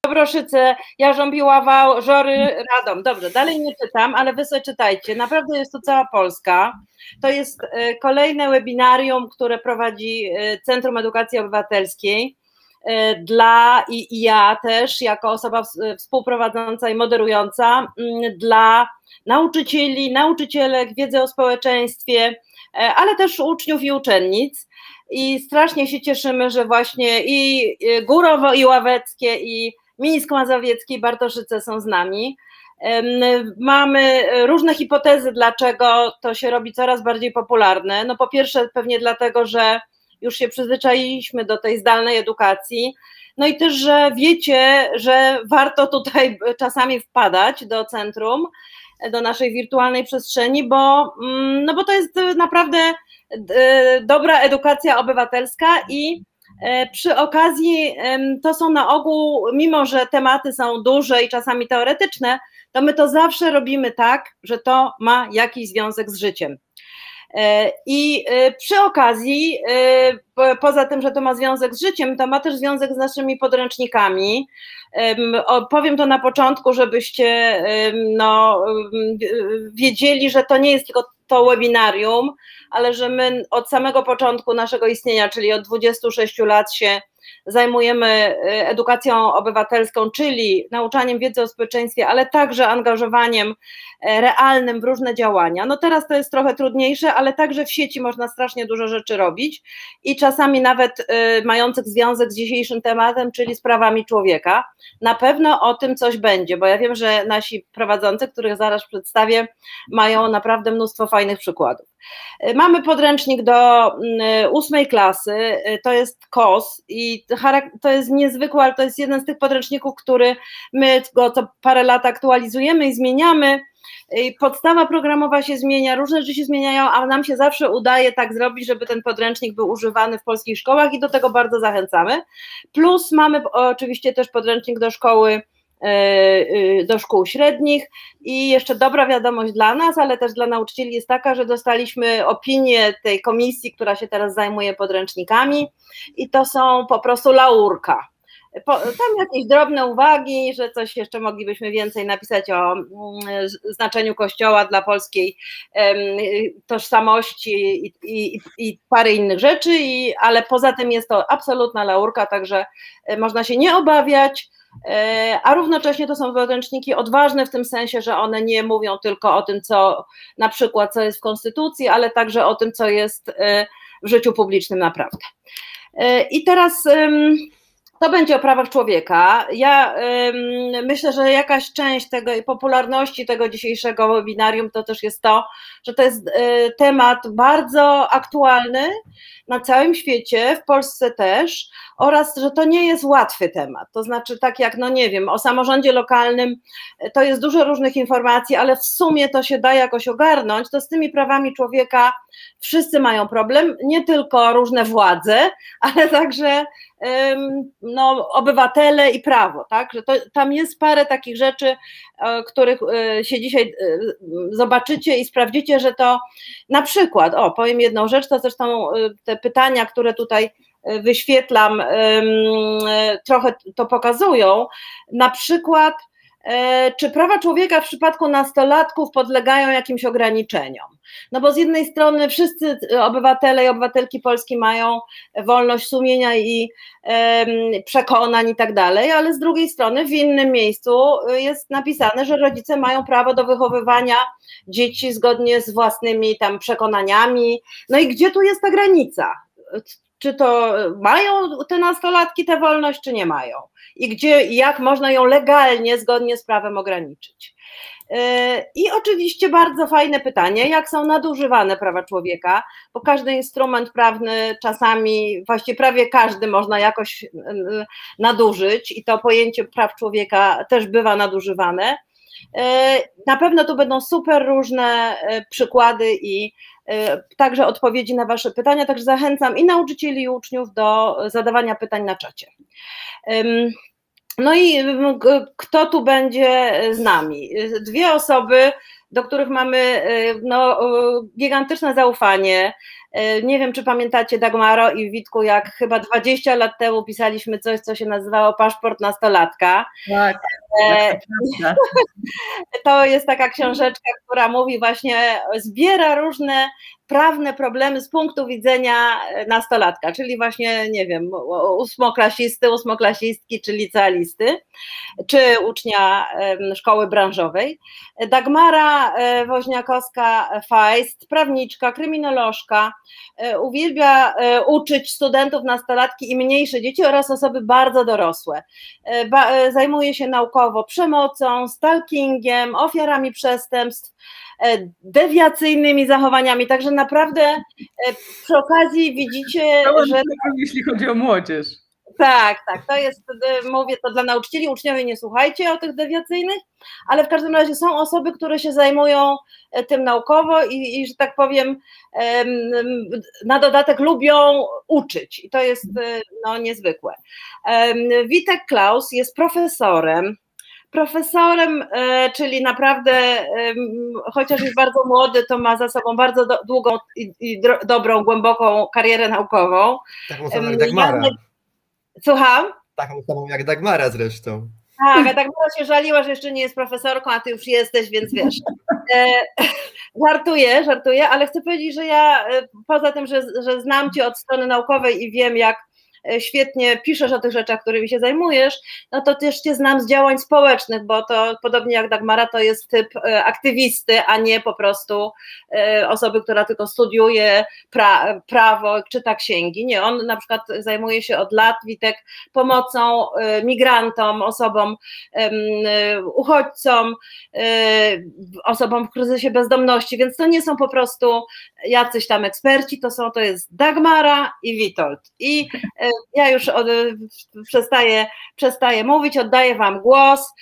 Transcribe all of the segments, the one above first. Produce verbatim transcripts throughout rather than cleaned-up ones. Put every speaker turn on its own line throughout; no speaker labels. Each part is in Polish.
Dobroszyce, Jarząb-Ława, Żory, Radom. Dobrze, dalej nie czytam, ale wy sobie czytajcie. Naprawdę jest to cała Polska. To jest kolejne webinarium, które prowadzi Centrum Edukacji Obywatelskiej dla, i, i ja też jako osoba współprowadząca i moderująca, dla nauczycieli, nauczycielek, wiedzy o społeczeństwie, ale też uczniów i uczennic. I strasznie się cieszymy, że właśnie i Górowo, i Ławeckie, i Mińsk Mazowiecki, i Bartoszyce są z nami. Mamy różne hipotezy, dlaczego to się robi coraz bardziej popularne. No po pierwsze pewnie dlatego, że już się przyzwyczailiśmy do tej zdalnej edukacji, no i też, że wiecie, że warto tutaj czasami wpadać do centrum, do naszej wirtualnej przestrzeni, bo, no bo to jest naprawdę dobra edukacja obywatelska i przy okazji to są na ogół, mimo że tematy są duże i czasami teoretyczne, to my to zawsze robimy tak, że to ma jakiś związek z życiem. I przy okazji, poza tym, że to ma związek z życiem, to ma też związek z naszymi podręcznikami. Powiem to na początku, żebyście no, wiedzieli, że to nie jest tylko to webinarium, ale że my od samego początku naszego istnienia, czyli od dwudziestu sześciu lat się zajmujemy edukacją obywatelską, czyli nauczaniem wiedzy o społeczeństwie, ale także angażowaniem realnym w różne działania. No teraz to jest trochę trudniejsze, ale także w sieci można strasznie dużo rzeczy robić i czasami nawet mających związek z dzisiejszym tematem, czyli z prawami człowieka. Na pewno o tym coś będzie, bo ja wiem, że nasi prowadzący, których zaraz przedstawię, mają naprawdę mnóstwo fajnych przykładów. Mamy podręcznik do ósmej klasy, to jest K O S i to jest niezwykłe, ale to jest jeden z tych podręczników, który my go co parę lat aktualizujemy i zmieniamy. Podstawa programowa się zmienia, różne rzeczy się zmieniają, a nam się zawsze udaje tak zrobić, żeby ten podręcznik był używany w polskich szkołach i do tego bardzo zachęcamy. Plus mamy oczywiście też podręcznik do szkoły, do szkół średnich i jeszcze dobra wiadomość dla nas, ale też dla nauczycieli jest taka, że dostaliśmy opinię tej komisji, która się teraz zajmuje podręcznikami i to są po prostu laurka. Tam jakieś drobne uwagi, że coś jeszcze moglibyśmy więcej napisać o znaczeniu Kościoła dla polskiej tożsamości i, i, i parę innych rzeczy, i, ale poza tym jest to absolutna laurka, także można się nie obawiać, a równocześnie to są podręczniki odważne w tym sensie, że one nie mówią tylko o tym, co na przykład co jest w Konstytucji, ale także o tym, co jest w życiu publicznym naprawdę. I teraz to będzie o prawach człowieka. Ja ym, myślę, że jakaś część tego popularności tego dzisiejszego webinarium to też jest to, że to jest y, temat bardzo aktualny na całym świecie, w Polsce też, oraz że to nie jest łatwy temat. To znaczy tak jak, no nie wiem, o samorządzie lokalnym to jest dużo różnych informacji, ale w sumie to się da jakoś ogarnąć, to z tymi prawami człowieka wszyscy mają problem, nie tylko różne władze, ale także no, obywatele i prawo, tak, że to, tam jest parę takich rzeczy, których się dzisiaj zobaczycie i sprawdzicie, że to na przykład, o powiem jedną rzecz, to zresztą te pytania, które tutaj wyświetlam, trochę to pokazują, na przykład czy prawa człowieka w przypadku nastolatków podlegają jakimś ograniczeniom? No bo z jednej strony wszyscy obywatele i obywatelki Polski mają wolność sumienia i przekonań i tak dalej, ale z drugiej strony w innym miejscu jest napisane, że rodzice mają prawo do wychowywania dzieci zgodnie z własnymi tam przekonaniami. No i gdzie tu jest ta granica? Czy to mają te nastolatki tę wolność, czy nie mają? I gdzie, jak można ją legalnie, zgodnie z prawem ograniczyć? I oczywiście bardzo fajne pytanie, jak są nadużywane prawa człowieka, bo każdy instrument prawny czasami, właściwie prawie każdy można jakoś nadużyć i to pojęcie praw człowieka też bywa nadużywane. Na pewno tu będą super różne przykłady i także odpowiedzi na wasze pytania, także zachęcam i nauczycieli, i uczniów do zadawania pytań na czacie. No i kto tu będzie z nami? Dwie osoby, do których mamy no, gigantyczne zaufanie. Nie wiem, czy pamiętacie, Dagmaro i Witku, jak chyba dwadzieścia lat temu pisaliśmy coś, co się nazywało Paszport nastolatka.
Tak,
e, tak. To jest taka książeczka, która mówi właśnie, zbiera różne prawne problemy z punktu widzenia nastolatka, czyli właśnie, nie wiem, ósmoklasisty, ósmoklasistki, czy licealisty, czy ucznia szkoły branżowej. Dagmara Woźniakowska-Feist, prawniczka, kryminolożka, uwielbia uczyć studentów, nastolatki i mniejsze dzieci oraz osoby bardzo dorosłe. Zajmuje się naukowo przemocą, stalkingiem, ofiarami przestępstw, dewiacyjnymi zachowaniami, także naprawdę przy okazji widzicie, że...
Jeśli chodzi o młodzież.
Tak, tak, to jest, mówię to dla nauczycieli, uczniowie nie słuchajcie o tych dewiacyjnych, ale w każdym razie są osoby, które się zajmują tym naukowo i, i że tak powiem, na dodatek lubią uczyć i to jest no, niezwykłe. Witek Klaus jest profesorem, profesorem, czyli naprawdę, chociaż jest bardzo młody, to ma za sobą bardzo do, długą i, i do, dobrą, głęboką karierę naukową.
Taką samą jak Dagmara.
Słucham?
Taką samą jak Dagmara zresztą.
Tak, a Dagmara się żaliła, że jeszcze nie jest profesorką, a ty już jesteś, więc wiesz. E, żartuję, żartuję, ale chcę powiedzieć, że ja poza tym, że, że znam cię od strony naukowej i wiem, jak świetnie piszesz o tych rzeczach, którymi się zajmujesz, no to też cię znam z działań społecznych, bo to podobnie jak Dagmara, to jest typ aktywisty, a nie po prostu osoby, która tylko studiuje pra, prawo, czyta księgi. Nie, on na przykład zajmuje się od lat, Witek, pomocą migrantom, osobom, uchodźcom, osobom w kryzysie bezdomności, więc to nie są po prostu jacyś tam eksperci, to są, to jest Dagmara i Witold. I ja już od, przestaję, przestaję mówić, oddaję wam głos,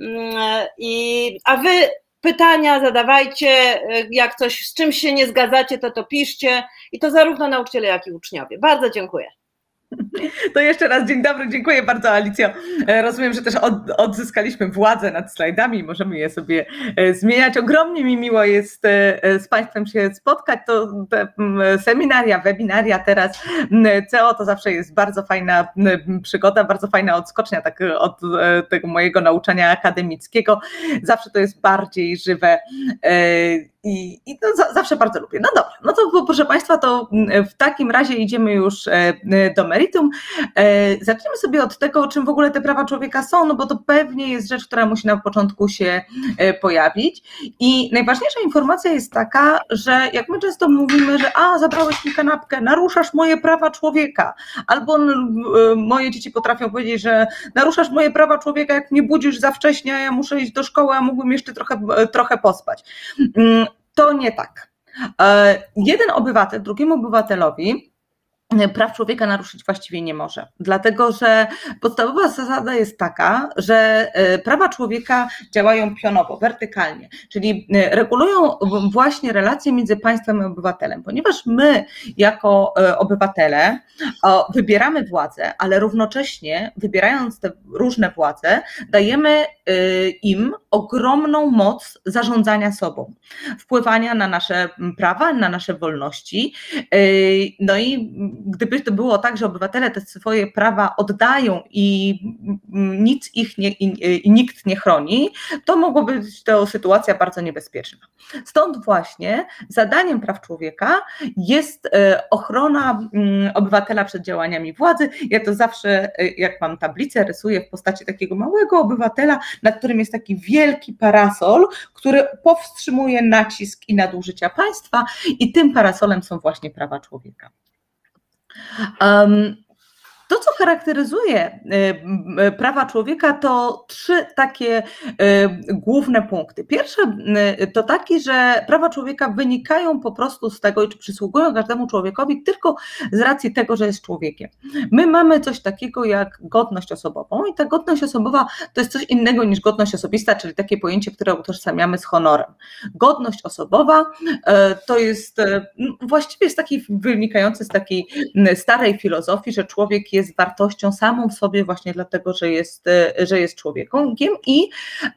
i, a wy pytania zadawajcie, jak coś z czymś się nie zgadzacie, to to piszcie i to zarówno nauczyciele, jak i uczniowie. Bardzo dziękuję.
To jeszcze raz dzień dobry, dziękuję bardzo, Alicjo. Rozumiem, że też od, odzyskaliśmy władzę nad slajdami i możemy je sobie zmieniać. Ogromnie mi miło jest z Państwem się spotkać. To te seminaria, webinaria teraz, C E O to zawsze jest bardzo fajna przygoda, bardzo fajna odskocznia tak od tego mojego nauczania akademickiego. Zawsze to jest bardziej żywe i, i to za, zawsze bardzo lubię. No dobra, no to proszę Państwa, to w takim razie idziemy już do meritum. Zaczniemy sobie od tego, o czym w ogóle te prawa człowieka są, no bo to pewnie jest rzecz, która musi na początku się pojawić. I najważniejsza informacja jest taka, że jak my często mówimy, że a, zabrałeś mi kanapkę, naruszasz moje prawa człowieka, albo moje dzieci potrafią powiedzieć, że naruszasz moje prawa człowieka, jak mnie budzisz za wcześnie, a ja muszę iść do szkoły, a mógłbym jeszcze trochę, trochę pospać. To nie tak. Jeden obywatel drugiemu obywatelowi praw człowieka naruszyć właściwie nie może, dlatego że podstawowa zasada jest taka, że prawa człowieka działają pionowo, wertykalnie, czyli regulują właśnie relacje między państwem i obywatelem, ponieważ my jako obywatele wybieramy władzę, ale równocześnie wybierając te różne władze dajemy im ogromną moc zarządzania sobą, wpływania na nasze prawa, na nasze wolności. No i gdyby to było tak, że obywatele te swoje prawa oddają i nic ich nie, i, i nikt nie chroni, to mogłoby być to sytuacja bardzo niebezpieczna. Stąd właśnie zadaniem praw człowieka jest ochrona obywatela przed działaniami władzy. Ja to zawsze, jak mam tablicę, rysuję w postaci takiego małego obywatela, nad którym jest taki wielki parasol, który powstrzymuje nacisk i nadużycia państwa i tym parasolem są właśnie prawa człowieka. Um, To, co charakteryzuje prawa człowieka, to trzy takie główne punkty. Pierwsze to taki, że prawa człowieka wynikają po prostu z tego, czy przysługują każdemu człowiekowi tylko z racji tego, że jest człowiekiem. My mamy coś takiego jak godność osobową i ta godność osobowa to jest coś innego niż godność osobista, czyli takie pojęcie, które utożsamiamy z honorem. Godność osobowa to jest właściwie jest taki wynikający z takiej starej filozofii, że człowiek jest wartością samą w sobie właśnie dlatego, że jest, że jest człowiekiem i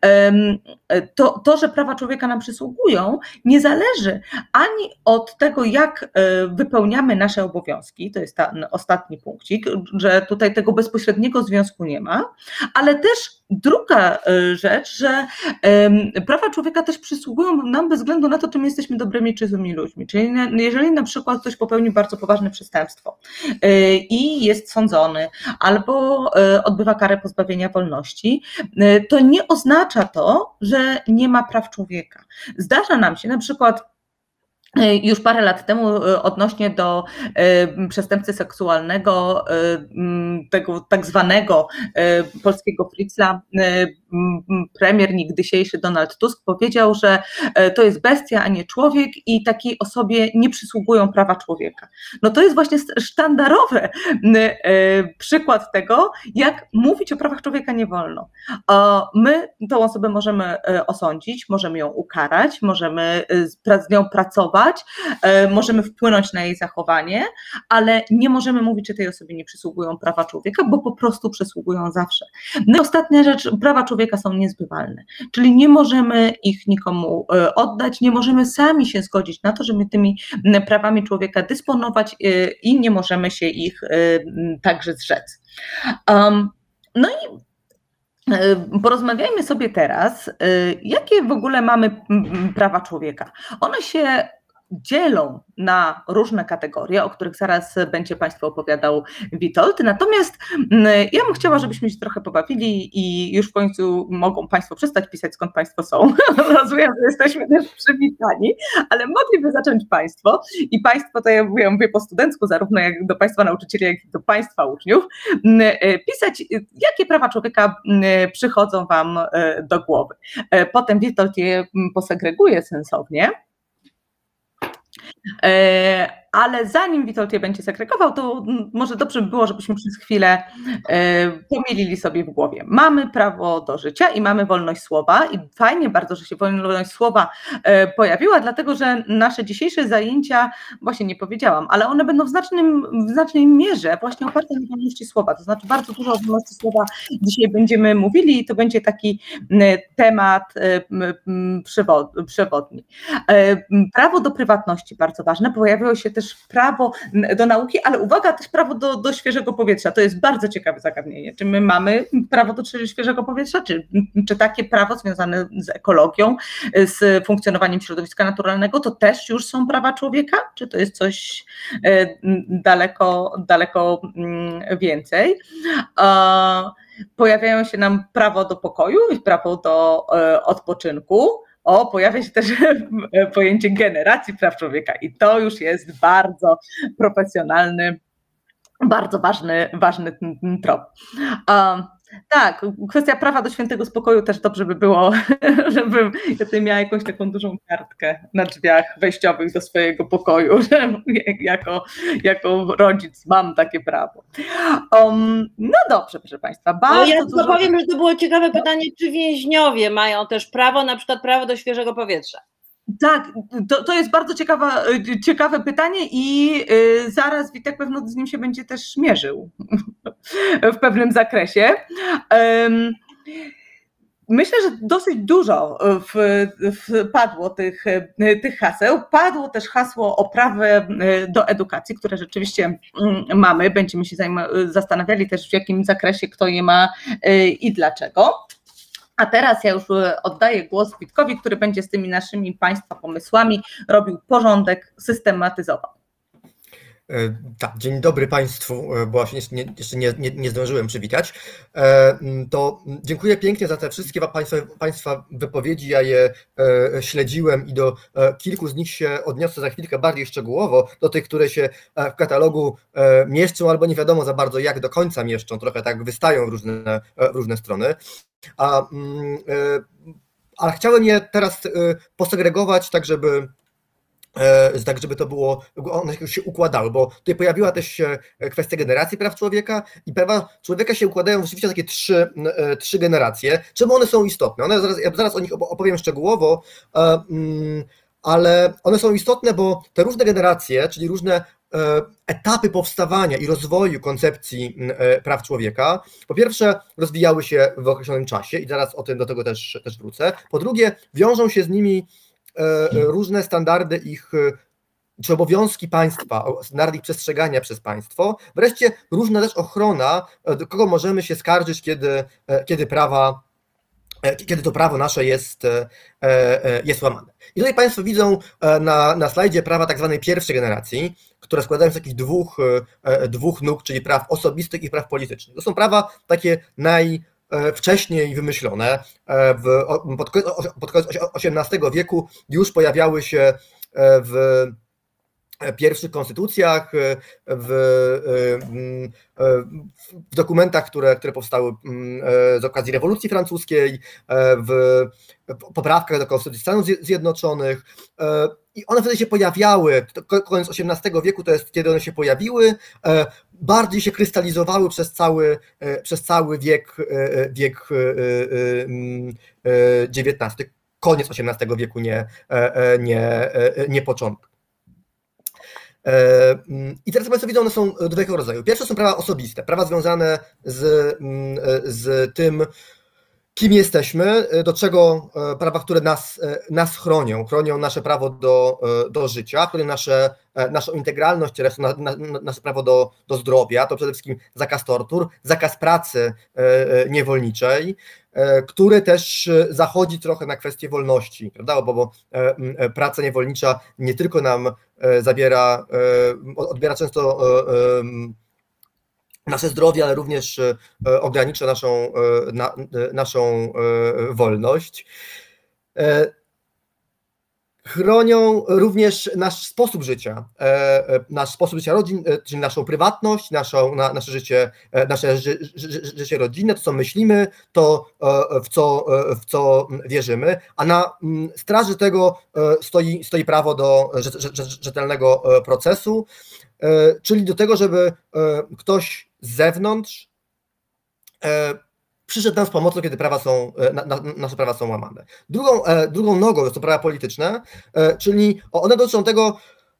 to, to, że prawa człowieka nam przysługują, nie zależy ani od tego, jak wypełniamy nasze obowiązki, to jest ten ostatni punkcik, że tutaj tego bezpośredniego związku nie ma, ale też druga rzecz, że prawa człowieka też przysługują nam bez względu na to, czy my jesteśmy dobrymi czy złymi ludźmi. Czyli jeżeli na przykład ktoś popełnił bardzo poważne przestępstwo i jest sądzony albo odbywa karę pozbawienia wolności, to nie oznacza to, że nie ma praw człowieka. Zdarza nam się na przykład już parę lat temu odnośnie do przestępcy seksualnego, tego tak zwanego polskiego Fritzla, premier niegdysiejszy Donald Tusk powiedział, że to jest bestia, a nie człowiek i takiej osobie nie przysługują prawa człowieka. No to jest właśnie sztandarowy przykład tego, jak mówić o prawach człowieka nie wolno. My tą osobę możemy osądzić, możemy ją ukarać, możemy z nią pracować, możemy wpłynąć na jej zachowanie, ale nie możemy mówić, że tej osobie nie przysługują prawa człowieka, bo po prostu przysługują zawsze. No i ostatnia rzecz, prawa człowieka są niezbywalne, czyli nie możemy ich nikomu oddać, nie możemy sami się zgodzić na to, żeby tymi prawami człowieka dysponować i nie możemy się ich także zrzec. Um, no i porozmawiajmy sobie teraz, jakie w ogóle mamy prawa człowieka. One się dzielą na różne kategorie, o których zaraz będzie Państwu opowiadał Witold. Natomiast ja bym chciała, żebyśmy się trochę pobawili i już w końcu mogą Państwo przestać pisać, skąd Państwo są. Rozumiem, że jesteśmy też przywitani, ale mogliby zacząć Państwo i Państwo, to ja mówię, ja mówię po studencku, zarówno jak do Państwa nauczycieli, jak i do Państwa uczniów, pisać, jakie prawa człowieka przychodzą Wam do głowy. Potem Witold je posegreguje sensownie. Ale zanim Witold je będzie segregował, to może dobrze by było, żebyśmy przez chwilę pomielili sobie w głowie. Mamy prawo do życia i mamy wolność słowa i fajnie bardzo, że się wolność słowa pojawiła, dlatego że nasze dzisiejsze zajęcia, właśnie nie powiedziałam, ale one będą w, znacznym, w znacznej mierze właśnie oparte na wolności słowa, to znaczy bardzo dużo o wolności słowa dzisiaj będziemy mówili i to będzie taki temat przewodni. Prawo do prywatności, bardzo ważne, pojawiło się też prawo do nauki, ale uwaga, też prawo do, do świeżego powietrza. To jest bardzo ciekawe zagadnienie. Czy my mamy prawo do świeżego powietrza? Czy, czy takie prawo związane z ekologią, z funkcjonowaniem środowiska naturalnego, to też już są prawa człowieka? Czy to jest coś daleko, daleko więcej? Pojawiają się nam prawo do pokoju i prawo do odpoczynku. O, pojawia się też pojęcie generacji praw człowieka i to już jest bardzo profesjonalny, bardzo ważny, ważny trop. Um, tak, kwestia prawa do świętego spokoju też dobrze by było, żebym ja tutaj miała jakąś taką dużą kartkę na drzwiach wejściowych do swojego pokoju, że jako, jako rodzic mam takie prawo. Um, no dobrze, proszę Państwa, bardzo
no ja
dużo...
powiem, że to było ciekawe pytanie, czy więźniowie mają też prawo, na przykład prawo do świeżego powietrza?
Tak, to, to jest bardzo ciekawa, ciekawe pytanie i zaraz Witek pewno z nim się będzie też mierzył w pewnym zakresie. Myślę, że dosyć dużo w, w padło tych, tych haseł. Padło też hasło o prawie do edukacji, które rzeczywiście mamy. Będziemy się zastanawiali też, w jakim zakresie kto je ma i dlaczego. A teraz ja już oddaję głos Witkowi, który będzie z tymi naszymi Państwa pomysłami robił porządek, systematyzował.
Tak, dzień dobry Państwu, bo właśnie jeszcze nie, nie, nie zdążyłem przywitać. To dziękuję pięknie za te wszystkie Państwa, państwa wypowiedzi, ja je śledziłem i do kilku z nich się odniosę za chwilkę bardziej szczegółowo, do tych, które się w katalogu mieszczą albo nie wiadomo za bardzo jak do końca mieszczą, trochę tak wystają w różne, w różne strony. A, ale chciałem je teraz posegregować tak, żeby tak, żeby to było, one się układały, bo tutaj pojawiła też się kwestia generacji praw człowieka i prawa człowieka się układają rzeczywiście w takie trzy, trzy generacje. Czemu one są istotne? One zaraz, ja zaraz o nich opowiem szczegółowo, ale one są istotne, bo te różne generacje, czyli różne etapy powstawania i rozwoju koncepcji praw człowieka, po pierwsze rozwijały się w określonym czasie i zaraz o tym do tego też, też wrócę. Po drugie, wiążą się z nimi różne standardy ich czy obowiązki państwa, standardy ich przestrzegania przez państwo. Wreszcie różna też ochrona, do kogo możemy się skarżyć, kiedy, kiedy prawa kiedy to prawo nasze jest, jest łamane. I tutaj Państwo widzą na, na slajdzie prawa tak zwanej pierwszej generacji, które składają się z takich dwóch, dwóch nóg, czyli praw osobistych i praw politycznych. To są prawa takie najwcześniej wymyślone. W, pod, pod koniec osiemnastego wieku już pojawiały się w pierwszych konstytucjach, w, w dokumentach, które, które powstały z okazji rewolucji francuskiej, w poprawkach do Konstytucji Stanów Zjednoczonych i one wtedy się pojawiały, koniec osiemnastego wieku to jest kiedy one się pojawiły, bardziej się krystalizowały przez cały, przez cały wiek, wiek dziewiętnasty, koniec osiemnastego wieku, nie, nie, nie początek. I teraz Państwo widzą, one są drugiego rodzaju. Pierwsze są prawa osobiste, prawa związane z, z tym, kim jesteśmy, do czego prawa, które nas, nas chronią, chronią nasze prawo do, do życia, chronią nasze, naszą integralność, na, na, nasze prawo do, do zdrowia, to przede wszystkim zakaz tortur, zakaz pracy niewolniczej, który też zachodzi trochę na kwestię wolności, prawda? Bo, bo praca niewolnicza nie tylko nam zabiera, odbiera często nasze zdrowie, ale również ogranicza naszą, na, naszą wolność. Chronią również nasz sposób życia, nasz sposób życia rodzin, czyli naszą prywatność, naszą, na, nasze życie, nasze ży, ży, życie rodzinne, to co myślimy, to w co, w co wierzymy, a na straży tego stoi, stoi prawo do rzetelnego procesu, czyli do tego, żeby ktoś z zewnątrz przyszedł nam z pomocą, kiedy prawa są, na, na, nasze prawa są łamane. Drugą, drugą nogą są prawa polityczne, czyli one dotyczą tego,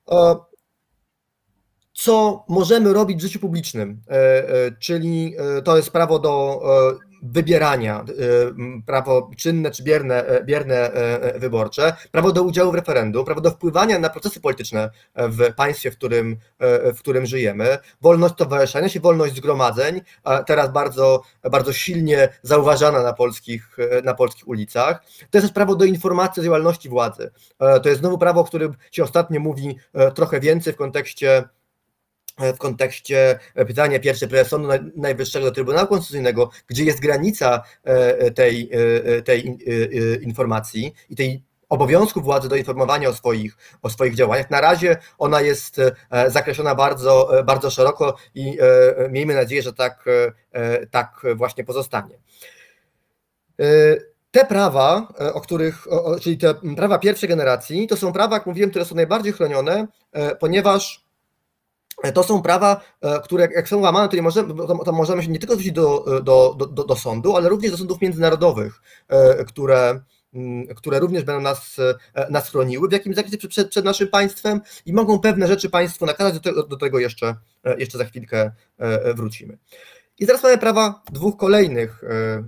co możemy robić w życiu publicznym, czyli to jest prawo do wybierania, prawo czynne czy bierne, bierne wyborcze, prawo do udziału w referendum, prawo do wpływania na procesy polityczne w państwie, w którym, w którym żyjemy, wolność towarzyszenia się, wolność zgromadzeń, teraz bardzo, bardzo silnie zauważana na polskich, na polskich ulicach. To jest też prawo do informacji o działalności władzy. To jest znowu prawo, o którym się ostatnio mówi trochę więcej w kontekście w kontekście pytania pierwsze prezes Sądu Najwyższego do Trybunału Konstytucyjnego, gdzie jest granica tej, tej informacji i tej obowiązku władzy do informowania o swoich, o swoich działaniach. Na razie ona jest zakreślona bardzo, bardzo szeroko i miejmy nadzieję, że tak, tak właśnie pozostanie. Te prawa, o których, czyli te prawa pierwszej generacji, to są prawa, jak mówiłem, które są najbardziej chronione, ponieważ to są prawa, które jak są łamane, to, nie możemy, to, to możemy się nie tylko zwrócić do, do, do, do sądu, ale również do sądów międzynarodowych, które, które również będą nas, nas chroniły w jakimś zakresie przed, przed naszym państwem i mogą pewne rzeczy państwu nakazać, do tego, do tego jeszcze, jeszcze za chwilkę wrócimy. I teraz mamy prawa dwóch kolejnych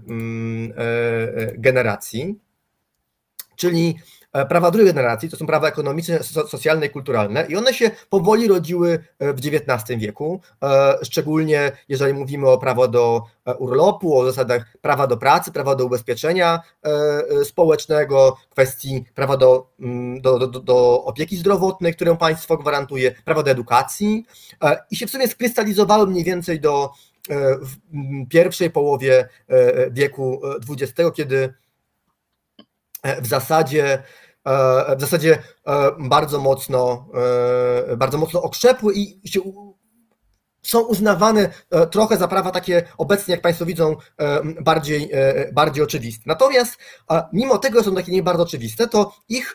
generacji, czyli prawa drugiej generacji, to są prawa ekonomiczne, socjalne i kulturalne i one się powoli rodziły w dziewiętnastym wieku, szczególnie jeżeli mówimy o prawo do urlopu, o zasadach prawa do pracy, prawa do ubezpieczenia społecznego, kwestii prawa do, do, do, do opieki zdrowotnej, którą państwo gwarantuje, prawa do edukacji i się w sumie skrystalizowały mniej więcej do w pierwszej połowie wieku dwudziestego, kiedy w zasadzie, w zasadzie bardzo mocno, bardzo mocno okrzepły i się, są uznawane trochę za prawa takie obecnie, jak Państwo widzą, bardziej, bardziej oczywiste. Natomiast mimo tego, że są takie nie bardzo oczywiste, to ich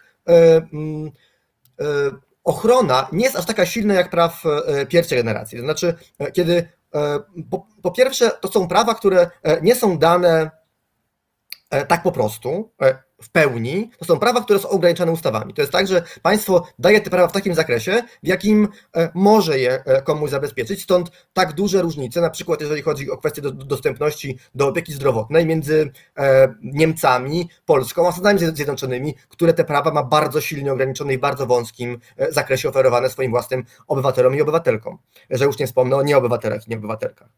ochrona nie jest aż taka silna jak praw pierwszej generacji. To znaczy, kiedy po, po pierwsze to są prawa, które nie są dane tak po prostu, w pełni, to są prawa, które są ograniczane ustawami. To jest tak, że państwo daje te prawa w takim zakresie, w jakim może je komuś zabezpieczyć, stąd tak duże różnice, na przykład jeżeli chodzi o kwestię do, dostępności do opieki zdrowotnej między Niemcami, Polską a Stanami Zjednoczonymi, które te prawa ma bardzo silnie ograniczone i w bardzo wąskim zakresie oferowane swoim własnym obywatelom i obywatelkom, że już nie wspomnę o nieobywatelach i nieobywatelkach.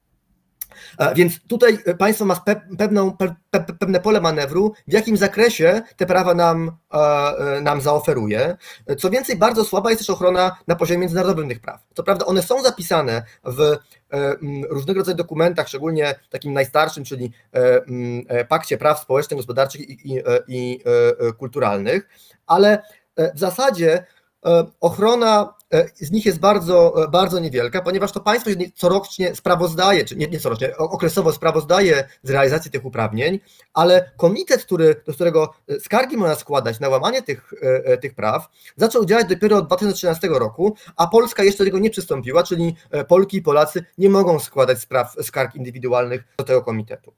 Więc tutaj państwo ma pewną, pe, pe, pewne pole manewru, w jakim zakresie te prawa nam, nam zaoferuje. Co więcej, bardzo słaba jest też ochrona na poziomie międzynarodowym tych praw. Co prawda one są zapisane w różnego rodzaju dokumentach, szczególnie takim najstarszym, czyli Pakcie Praw Społecznych, Gospodarczych i, i, i Kulturalnych, ale w zasadzie ochrona z nich jest bardzo, bardzo niewielka, ponieważ to państwo corocznie sprawozdaje, czy nie, nie corocznie, okresowo sprawozdaje z realizacji tych uprawnień, ale komitet, który, do którego skargi można składać na łamanie tych, tych praw, zaczął działać dopiero od dwa tysiące trzynastego roku, a Polska jeszcze do tego nie przystąpiła, czyli Polki i Polacy nie mogą składać spraw, skarg indywidualnych do tego komitetu.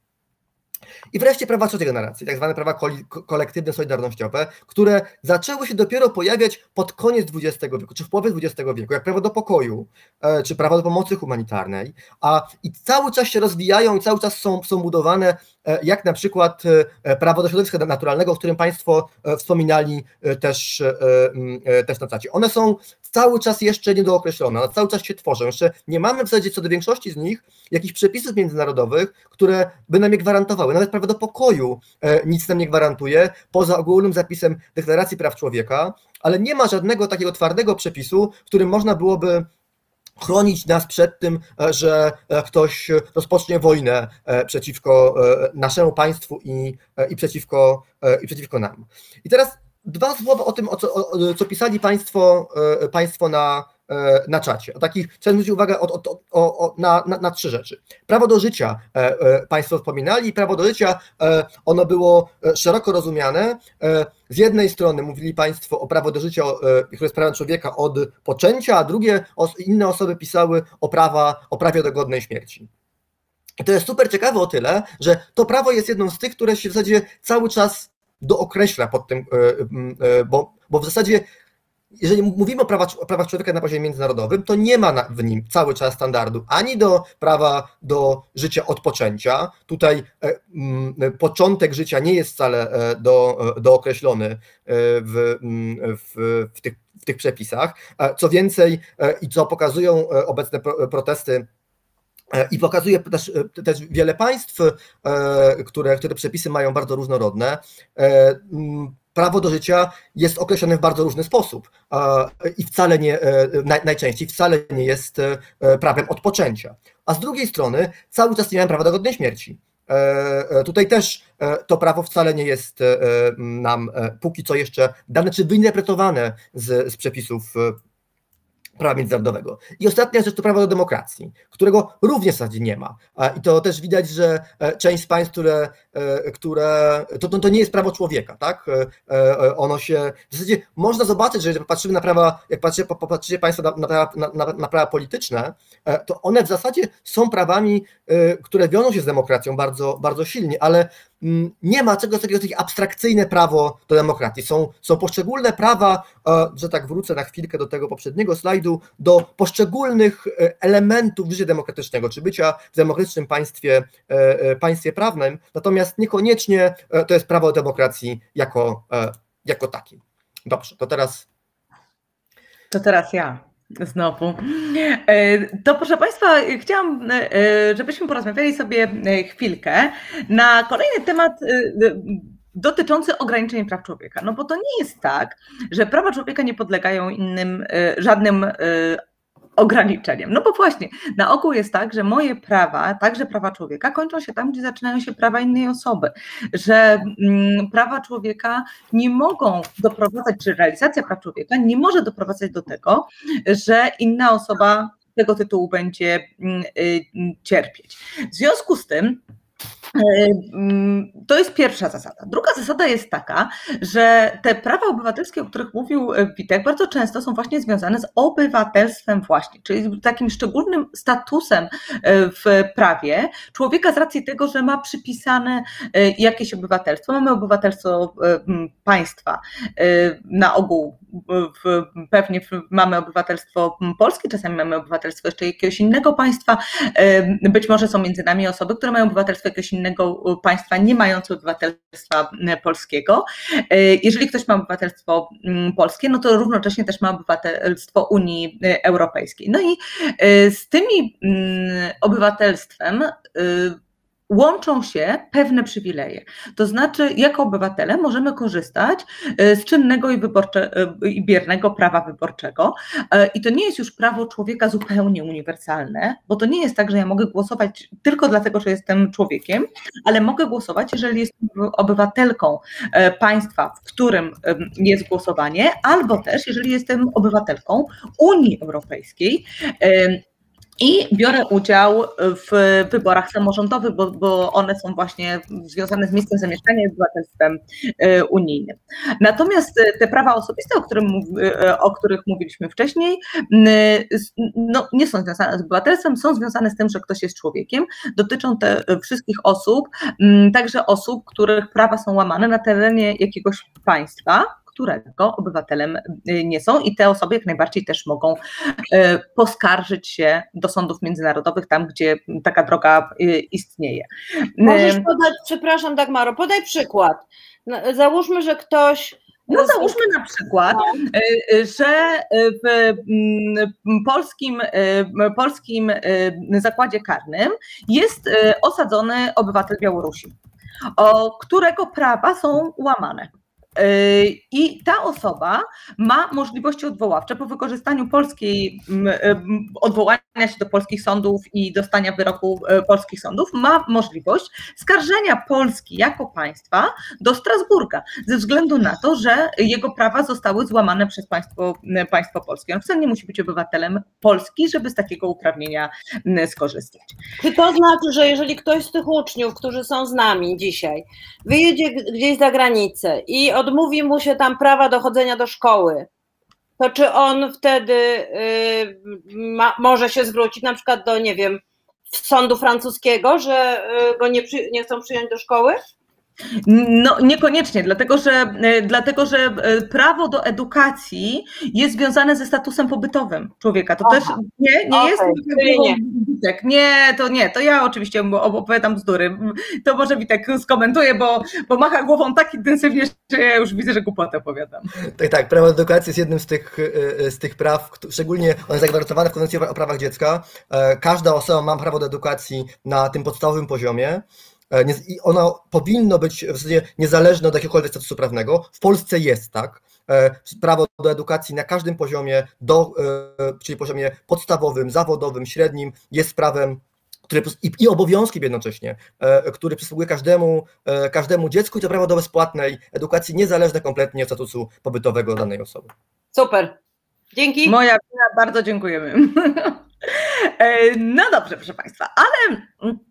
I wreszcie prawa trzeciej generacji, tak zwane prawa kolektywne, solidarnościowe, które zaczęły się dopiero pojawiać pod koniec dwudziestego wieku, czy w połowie dwudziestego wieku, jak prawo do pokoju, czy prawo do pomocy humanitarnej, a i cały czas się rozwijają i cały czas są, są budowane, jak na przykład prawo do środowiska naturalnego, o którym Państwo wspominali też, też na czacie. One są cały czas jeszcze niedookreślone, one cały czas się tworzą. Jeszcze nie mamy w zasadzie co do większości z nich jakichś przepisów międzynarodowych, które by nam je gwarantowały. Nawet prawo do pokoju nic nam nie gwarantuje, poza ogólnym zapisem Deklaracji Praw Człowieka, ale nie ma żadnego takiego twardego przepisu, którym można byłoby chronić nas przed tym, że ktoś rozpocznie wojnę przeciwko naszemu państwu i, i, przeciwko, i przeciwko nam. I teraz dwa słowa o tym, o co, o, co pisali Państwo, państwo na, na czacie. O takich, chciałem zwrócić uwagę o, o, o, na, na, na trzy rzeczy. Prawo do życia Państwo wspominali i prawo do życia, ono było szeroko rozumiane. Z jednej strony mówili Państwo o prawo do życia, które jest prawem człowieka od poczęcia, a drugie inne osoby pisały o, prawa, o prawie do godnej śmierci. I to jest super ciekawe o tyle, że to prawo jest jedną z tych, które się w zasadzie cały czas dookreśla pod tym, bo, bo w zasadzie jeżeli mówimy o prawach, o prawach człowieka na poziomie międzynarodowym, to nie ma w nim cały czas standardu ani do prawa do życia od poczęcia. Tutaj początek życia nie jest wcale do, dookreślony w, w, w, tych, w tych przepisach. Co więcej, i co pokazują obecne protesty, i pokazuje też, też wiele państw, które, które przepisy mają bardzo różnorodne. Prawo do życia jest określone w bardzo różny sposób i wcale nie, najczęściej wcale nie jest prawem od poczęcia. A z drugiej strony cały czas nie mamy prawa do godnej śmierci. Tutaj też to prawo wcale nie jest nam póki co jeszcze dane czy wyinterpretowane z, z przepisów prawa międzynarodowego. I ostatnia rzecz to prawo do demokracji, którego również w zasadzie nie ma. I to też widać, że część z państw, które, które to, to nie jest prawo człowieka, tak? Ono się, w zasadzie można zobaczyć, że jeżeli patrzymy na prawa, jak patrzycie, popatrzycie Państwo na, na, prawa, na, na prawa polityczne, to one w zasadzie są prawami, które wiążą się z demokracją bardzo, bardzo silnie, ale nie ma czegoś takiego, takie abstrakcyjne prawo do demokracji. Są, są poszczególne prawa, że tak wrócę na chwilkę do tego poprzedniego slajdu, do poszczególnych elementów życia demokratycznego, czy bycia w demokratycznym państwie, państwie prawnym, natomiast niekoniecznie to jest prawo do demokracji jako, jako takie. Dobrze, to teraz...
To teraz ja. Znowu. To proszę Państwa, chciałam, żebyśmy porozmawiali sobie chwilkę na kolejny temat dotyczący ograniczeń praw człowieka. No bo to nie jest tak, że prawa człowieka nie podlegają innym, żadnym ograniczeniem. No bo właśnie, na ogół jest tak, że moje prawa, także prawa człowieka, kończą się tam, gdzie zaczynają się prawa innej osoby, że mm, prawa człowieka nie mogą doprowadzać, czy realizacja praw człowieka nie może doprowadzać do tego, że inna osoba z tego tytułu będzie y, y, cierpieć. W związku z tym To jest pierwsza zasada. Druga zasada jest taka, że te prawa obywatelskie, o których mówił Witek, bardzo często są właśnie związane z obywatelstwem właśnie, czyli takim szczególnym statusem w prawie człowieka z racji tego, że ma przypisane jakieś obywatelstwo. Mamy obywatelstwo państwa, na ogół pewnie mamy obywatelstwo polskie, czasami mamy obywatelstwo jeszcze jakiegoś innego państwa, być może są między nami osoby, które mają obywatelstwo jakiegoś innego państwa, nie mające obywatelstwa polskiego. Jeżeli ktoś ma obywatelstwo polskie, no to równocześnie też ma obywatelstwo Unii Europejskiej. No i z tymi obywatelstwem łączą się pewne przywileje. To znaczy, jako obywatele możemy korzystać z czynnego i, wyborcze, i biernego prawa wyborczego. I to nie jest już prawo człowieka zupełnie uniwersalne, bo to nie jest tak, że ja mogę głosować tylko dlatego, że jestem człowiekiem, ale mogę głosować, jeżeli jestem obywatelką państwa, w którym jest głosowanie, albo też, jeżeli jestem obywatelką Unii Europejskiej, i biorę udział w wyborach samorządowych, bo, bo one są właśnie związane z miejscem zamieszkania i obywatelstwem unijnym. Natomiast te prawa osobiste, o, którym, o których mówiliśmy wcześniej, no, nie są związane z obywatelstwem, są związane z tym, że ktoś jest człowiekiem. Dotyczą te wszystkich osób, także osób, których prawa są łamane na terenie jakiegoś państwa, którego obywatelem nie są, i te osoby jak najbardziej też mogą poskarżyć się do sądów międzynarodowych tam, gdzie taka droga istnieje.
Możesz podać, przepraszam Dagmaro, podaj przykład. Załóżmy, że ktoś...
No załóżmy na przykład, że w polskim, polskim zakładzie karnym jest osadzony obywatel Białorusi, o którego prawa są łamane. I ta osoba ma możliwości odwoławcze po wykorzystaniu polskiej, odwołania się do polskich sądów i dostania wyroku polskich sądów, ma możliwość skarżenia Polski jako państwa do Strasburga ze względu na to, że jego prawa zostały złamane przez państwo, państwo polskie. On wcale nie musi być obywatelem Polski, żeby z takiego uprawnienia skorzystać.
Czy to znaczy, że jeżeli ktoś z tych uczniów, którzy są z nami dzisiaj, wyjedzie gdzieś za granicę i odmówi mu się tam prawa do chodzenia do szkoły, to czy on wtedy y, ma, może się zwrócić na przykład do, nie wiem, sądu francuskiego, że y, go nie, przy, nie chcą przyjąć do szkoły?
No niekoniecznie, dlatego że, dlatego że prawo do edukacji jest związane ze statusem pobytowym człowieka. To Aha. też nie, nie okay. jest nie. Witek. Nie, to nie, to ja oczywiście opowiadam bzdury. To może Witek skomentuje, bo, bo macha głową tak intensywnie, że ja już widzę, że głupotę opowiadam.
Tak, tak, prawo do edukacji jest jednym z tych, z tych praw, szczególnie one jest zagwarantowane w Konwencji o prawach dziecka. Każda osoba ma prawo do edukacji na tym podstawowym poziomie. I ono powinno być w zasadzie niezależne od jakiegokolwiek statusu prawnego. W Polsce jest tak. Prawo do edukacji na każdym poziomie, do, czyli poziomie podstawowym, zawodowym, średnim, jest prawem, które, i, i obowiązkiem jednocześnie, który przysługuje każdemu, każdemu dziecku, i to prawo do bezpłatnej edukacji niezależne kompletnie od statusu pobytowego danej osoby.
Super. Dzięki.
Moja wina, bardzo dziękujemy. No dobrze, proszę Państwa, ale...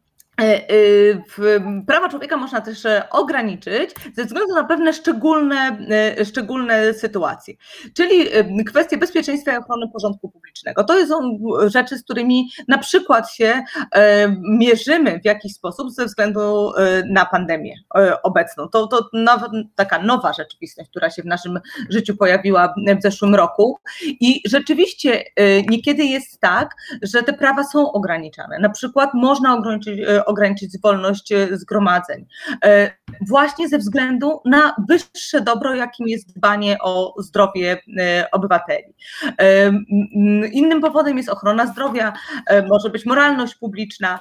Prawa człowieka można też ograniczyć ze względu na pewne szczególne, szczególne sytuacje, czyli kwestie bezpieczeństwa i ochrony porządku publicznego. To są rzeczy, z którymi na przykład się mierzymy w jakiś sposób ze względu na pandemię obecną. To, to nowa, taka nowa rzeczywistość, która się w naszym życiu pojawiła w zeszłym roku, i rzeczywiście niekiedy jest tak, że te prawa są ograniczane. Na przykład można ograniczyć ograniczyć wolność zgromadzeń, właśnie ze względu na wyższe dobro, jakim jest dbanie o zdrowie obywateli. Innym powodem jest ochrona zdrowia, może być moralność publiczna.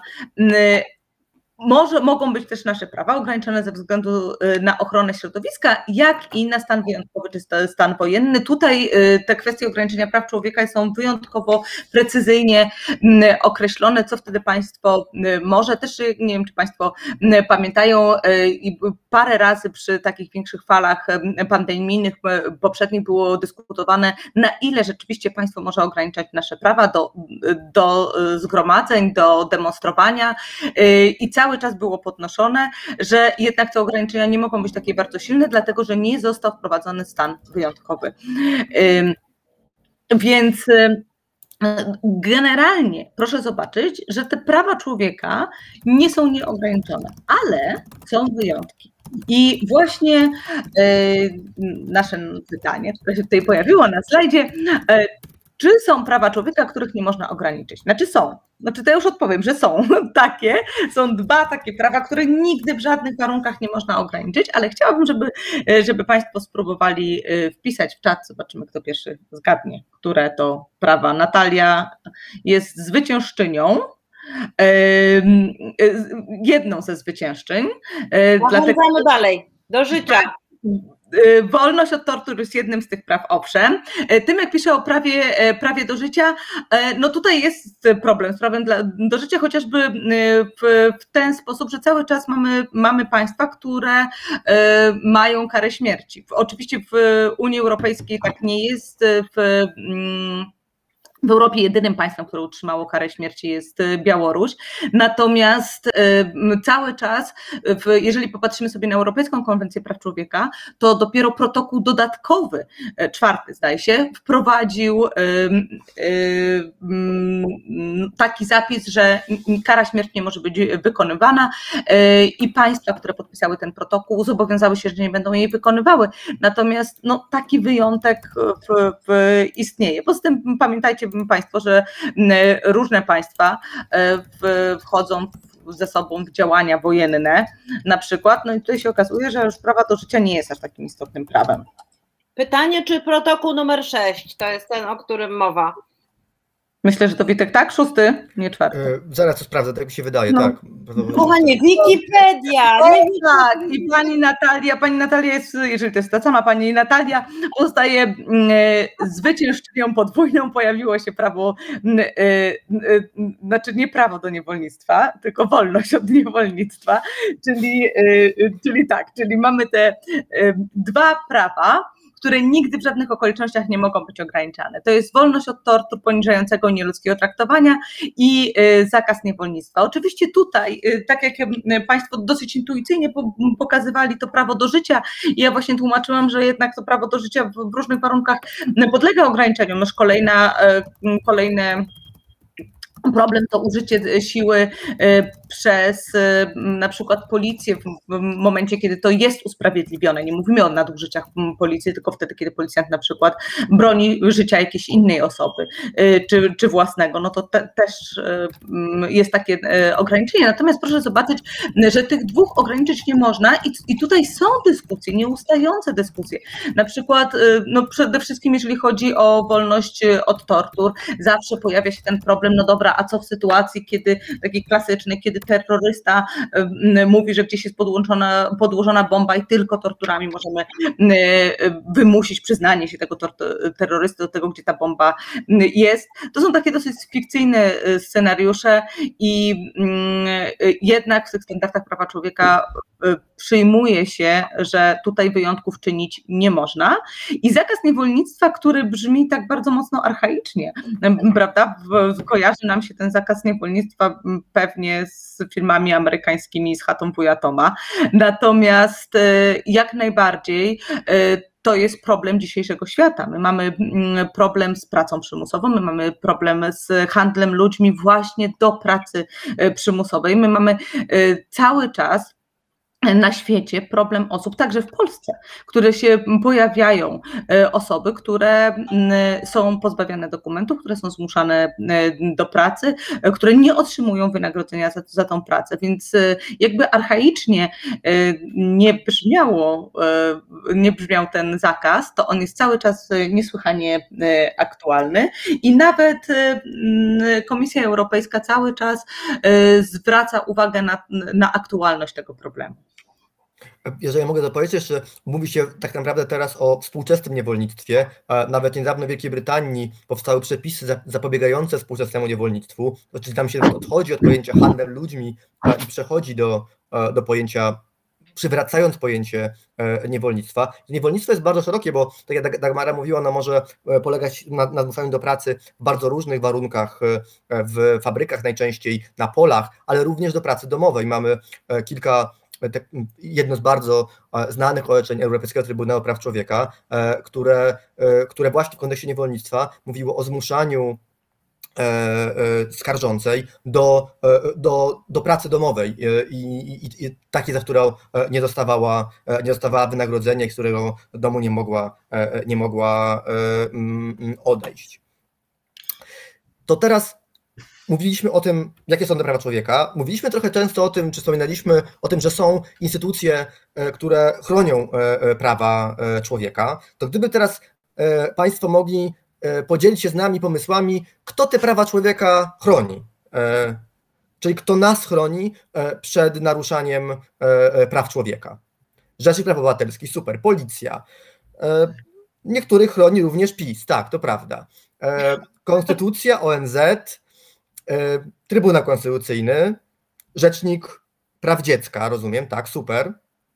Może mogą być też nasze prawa ograniczone ze względu na ochronę środowiska, jak i na stan wyjątkowy czy stan wojenny. Tutaj te kwestie ograniczenia praw człowieka są wyjątkowo precyzyjnie określone, co wtedy państwo może. Też nie wiem, czy Państwo pamiętają, i parę razy przy takich większych falach pandemijnych poprzednich było dyskutowane, na ile rzeczywiście państwo może ograniczać nasze prawa do, do zgromadzeń, do demonstrowania, i cały cały czas było podnoszone, że jednak te ograniczenia nie mogą być takie bardzo silne, dlatego że nie został wprowadzony stan wyjątkowy. Więc generalnie proszę zobaczyć, że te prawa człowieka nie są nieograniczone, ale są wyjątki. I właśnie nasze pytanie, które się tutaj pojawiło na slajdzie, czy są prawa człowieka, których nie można ograniczyć? Znaczy są. Znaczy to ja już odpowiem, że są takie, są dwa takie prawa, które nigdy w żadnych warunkach nie można ograniczyć, ale chciałabym, żeby, żeby Państwo spróbowali wpisać w czat, zobaczymy, kto pierwszy zgadnie, które to prawa. Natalia jest zwyciężczynią, jedną ze zwyciężczyń.
Dlatego dalej, do życia.
Wolność od tortur jest jednym z tych praw, owszem. Tymek pisze o prawie, prawie do życia. No tutaj jest problem z prawem dla, do życia, chociażby w, w ten sposób, że cały czas mamy, mamy państwa, które mają karę śmierci. Oczywiście w Unii Europejskiej tak nie jest. W, W Europie jedynym państwem, które utrzymało karę śmierci, jest Białoruś. Natomiast cały czas, jeżeli popatrzymy sobie na Europejską Konwencję Praw Człowieka, to dopiero protokół dodatkowy, czwarty zdaje się, wprowadził taki zapis, że kara śmierci nie może być wykonywana i państwa, które podpisały ten protokół, zobowiązały się, że nie będą jej wykonywały. Natomiast no, taki wyjątek w, w istnieje. Poza tym pamiętajcie Państwo, że różne państwa wchodzą ze sobą w działania wojenne na przykład, no i tutaj się okazuje, że już prawa do życia nie jest aż takim istotnym prawem.
Pytanie, czy protokół numer sześć, to jest ten, o którym mowa?
Myślę, że to Witek tak? Szósty, nie czwarty.
Yy, zaraz to sprawdzę, tak mi się wydaje,
no.
tak.
Kochanie, Wikipedia!
Nie, tak, i pani Natalia, pani Natalia jest, jeżeli to jest ta sama pani Natalia, zostaje yy, zwyciężczynią podwójną, pojawiło się prawo, yy, yy, znaczy nie prawo do niewolnictwa, tylko wolność od niewolnictwa, czyli, yy, czyli tak, czyli mamy te yy, dwa prawa, które nigdy w żadnych okolicznościach nie mogą być ograniczane. To jest wolność od tortur, poniżającego i nieludzkiego traktowania i zakaz niewolnictwa. Oczywiście tutaj, tak jak Państwo dosyć intuicyjnie pokazywali to prawo do życia, i ja właśnie tłumaczyłam, że jednak to prawo do życia w różnych warunkach podlega ograniczeniom. Już kolejna, kolejne problem to użycie siły przez na przykład policję w momencie, kiedy to jest usprawiedliwione. Nie mówimy o nadużyciach policji, tylko wtedy, kiedy policjant na przykład broni życia jakiejś innej osoby czy, czy własnego, no to te, też jest takie ograniczenie. Natomiast proszę zobaczyć, że tych dwóch ograniczyć nie można i, i tutaj są dyskusje, nieustające dyskusje. Na przykład no przede wszystkim jeżeli chodzi o wolność od tortur, zawsze pojawia się ten problem, no dobra, a co w sytuacji, kiedy taki klasyczny, kiedy terrorysta mówi, że gdzieś jest podłączona, podłożona bomba i tylko torturami możemy wymusić przyznanie się tego terrorysty do tego, gdzie ta bomba jest. To są takie dosyć fikcyjne scenariusze i jednak w tych standardach prawa człowieka przyjmuje się, że tutaj wyjątków czynić nie można. I zakaz niewolnictwa, który brzmi tak bardzo mocno archaicznie, prawda? Kojarzy nam się ten zakaz niewolnictwa pewnie z filmami amerykańskimi, z Chatą wuja Toma. Natomiast jak najbardziej to jest problem dzisiejszego świata. My mamy problem z pracą przymusową, my mamy problem z handlem ludźmi właśnie do pracy przymusowej. My mamy cały czas na świecie problem osób, także w Polsce, które się pojawiają, osoby, które są pozbawiane dokumentów, które są zmuszane do pracy, które nie otrzymują wynagrodzenia za, za tą pracę, więc jakby archaicznie nie brzmiało, nie brzmiał ten zakaz, to on jest cały czas niesłychanie aktualny i nawet Komisja Europejska cały czas zwraca uwagę na, na aktualność tego problemu.
Jeżeli mogę dopowiedzieć, jeszcze mówi się tak naprawdę teraz o współczesnym niewolnictwie. Nawet niedawno w Wielkiej Brytanii powstały przepisy zapobiegające współczesnemu niewolnictwu, czyli tam się odchodzi od pojęcia handel ludźmi i przechodzi do, do pojęcia przywracając pojęcie niewolnictwa. Niewolnictwo jest bardzo szerokie, bo tak jak Dagmara mówiła, ono może polegać na, na zmuszaniu do pracy w bardzo różnych warunkach, w fabrykach najczęściej, na polach, ale również do pracy domowej. Mamy kilka, jedno z bardzo znanych orzeczeń Europejskiego Trybunału Praw Człowieka, które, które właśnie w kontekście niewolnictwa mówiło o zmuszaniu skarżącej do, do, do pracy domowej i, i, i takiej, za którą nie dostawała, nie dostawała wynagrodzenia i z którego domu nie mogła, nie mogła odejść. To teraz mówiliśmy o tym, jakie są prawa człowieka. Mówiliśmy trochę często o tym, czy wspominaliśmy o tym, że są instytucje, które chronią prawa człowieka. To gdyby teraz Państwo mogli podzielić się z nami pomysłami, kto te prawa człowieka chroni, czyli kto nas chroni przed naruszaniem praw człowieka. Rzecznik Praw Obywatelskich, super, policja. Niektórych chroni również PiS, tak, to prawda. Konstytucja, O N Z, Trybunał Konstytucyjny, Rzecznik Praw Dziecka, rozumiem, tak, super.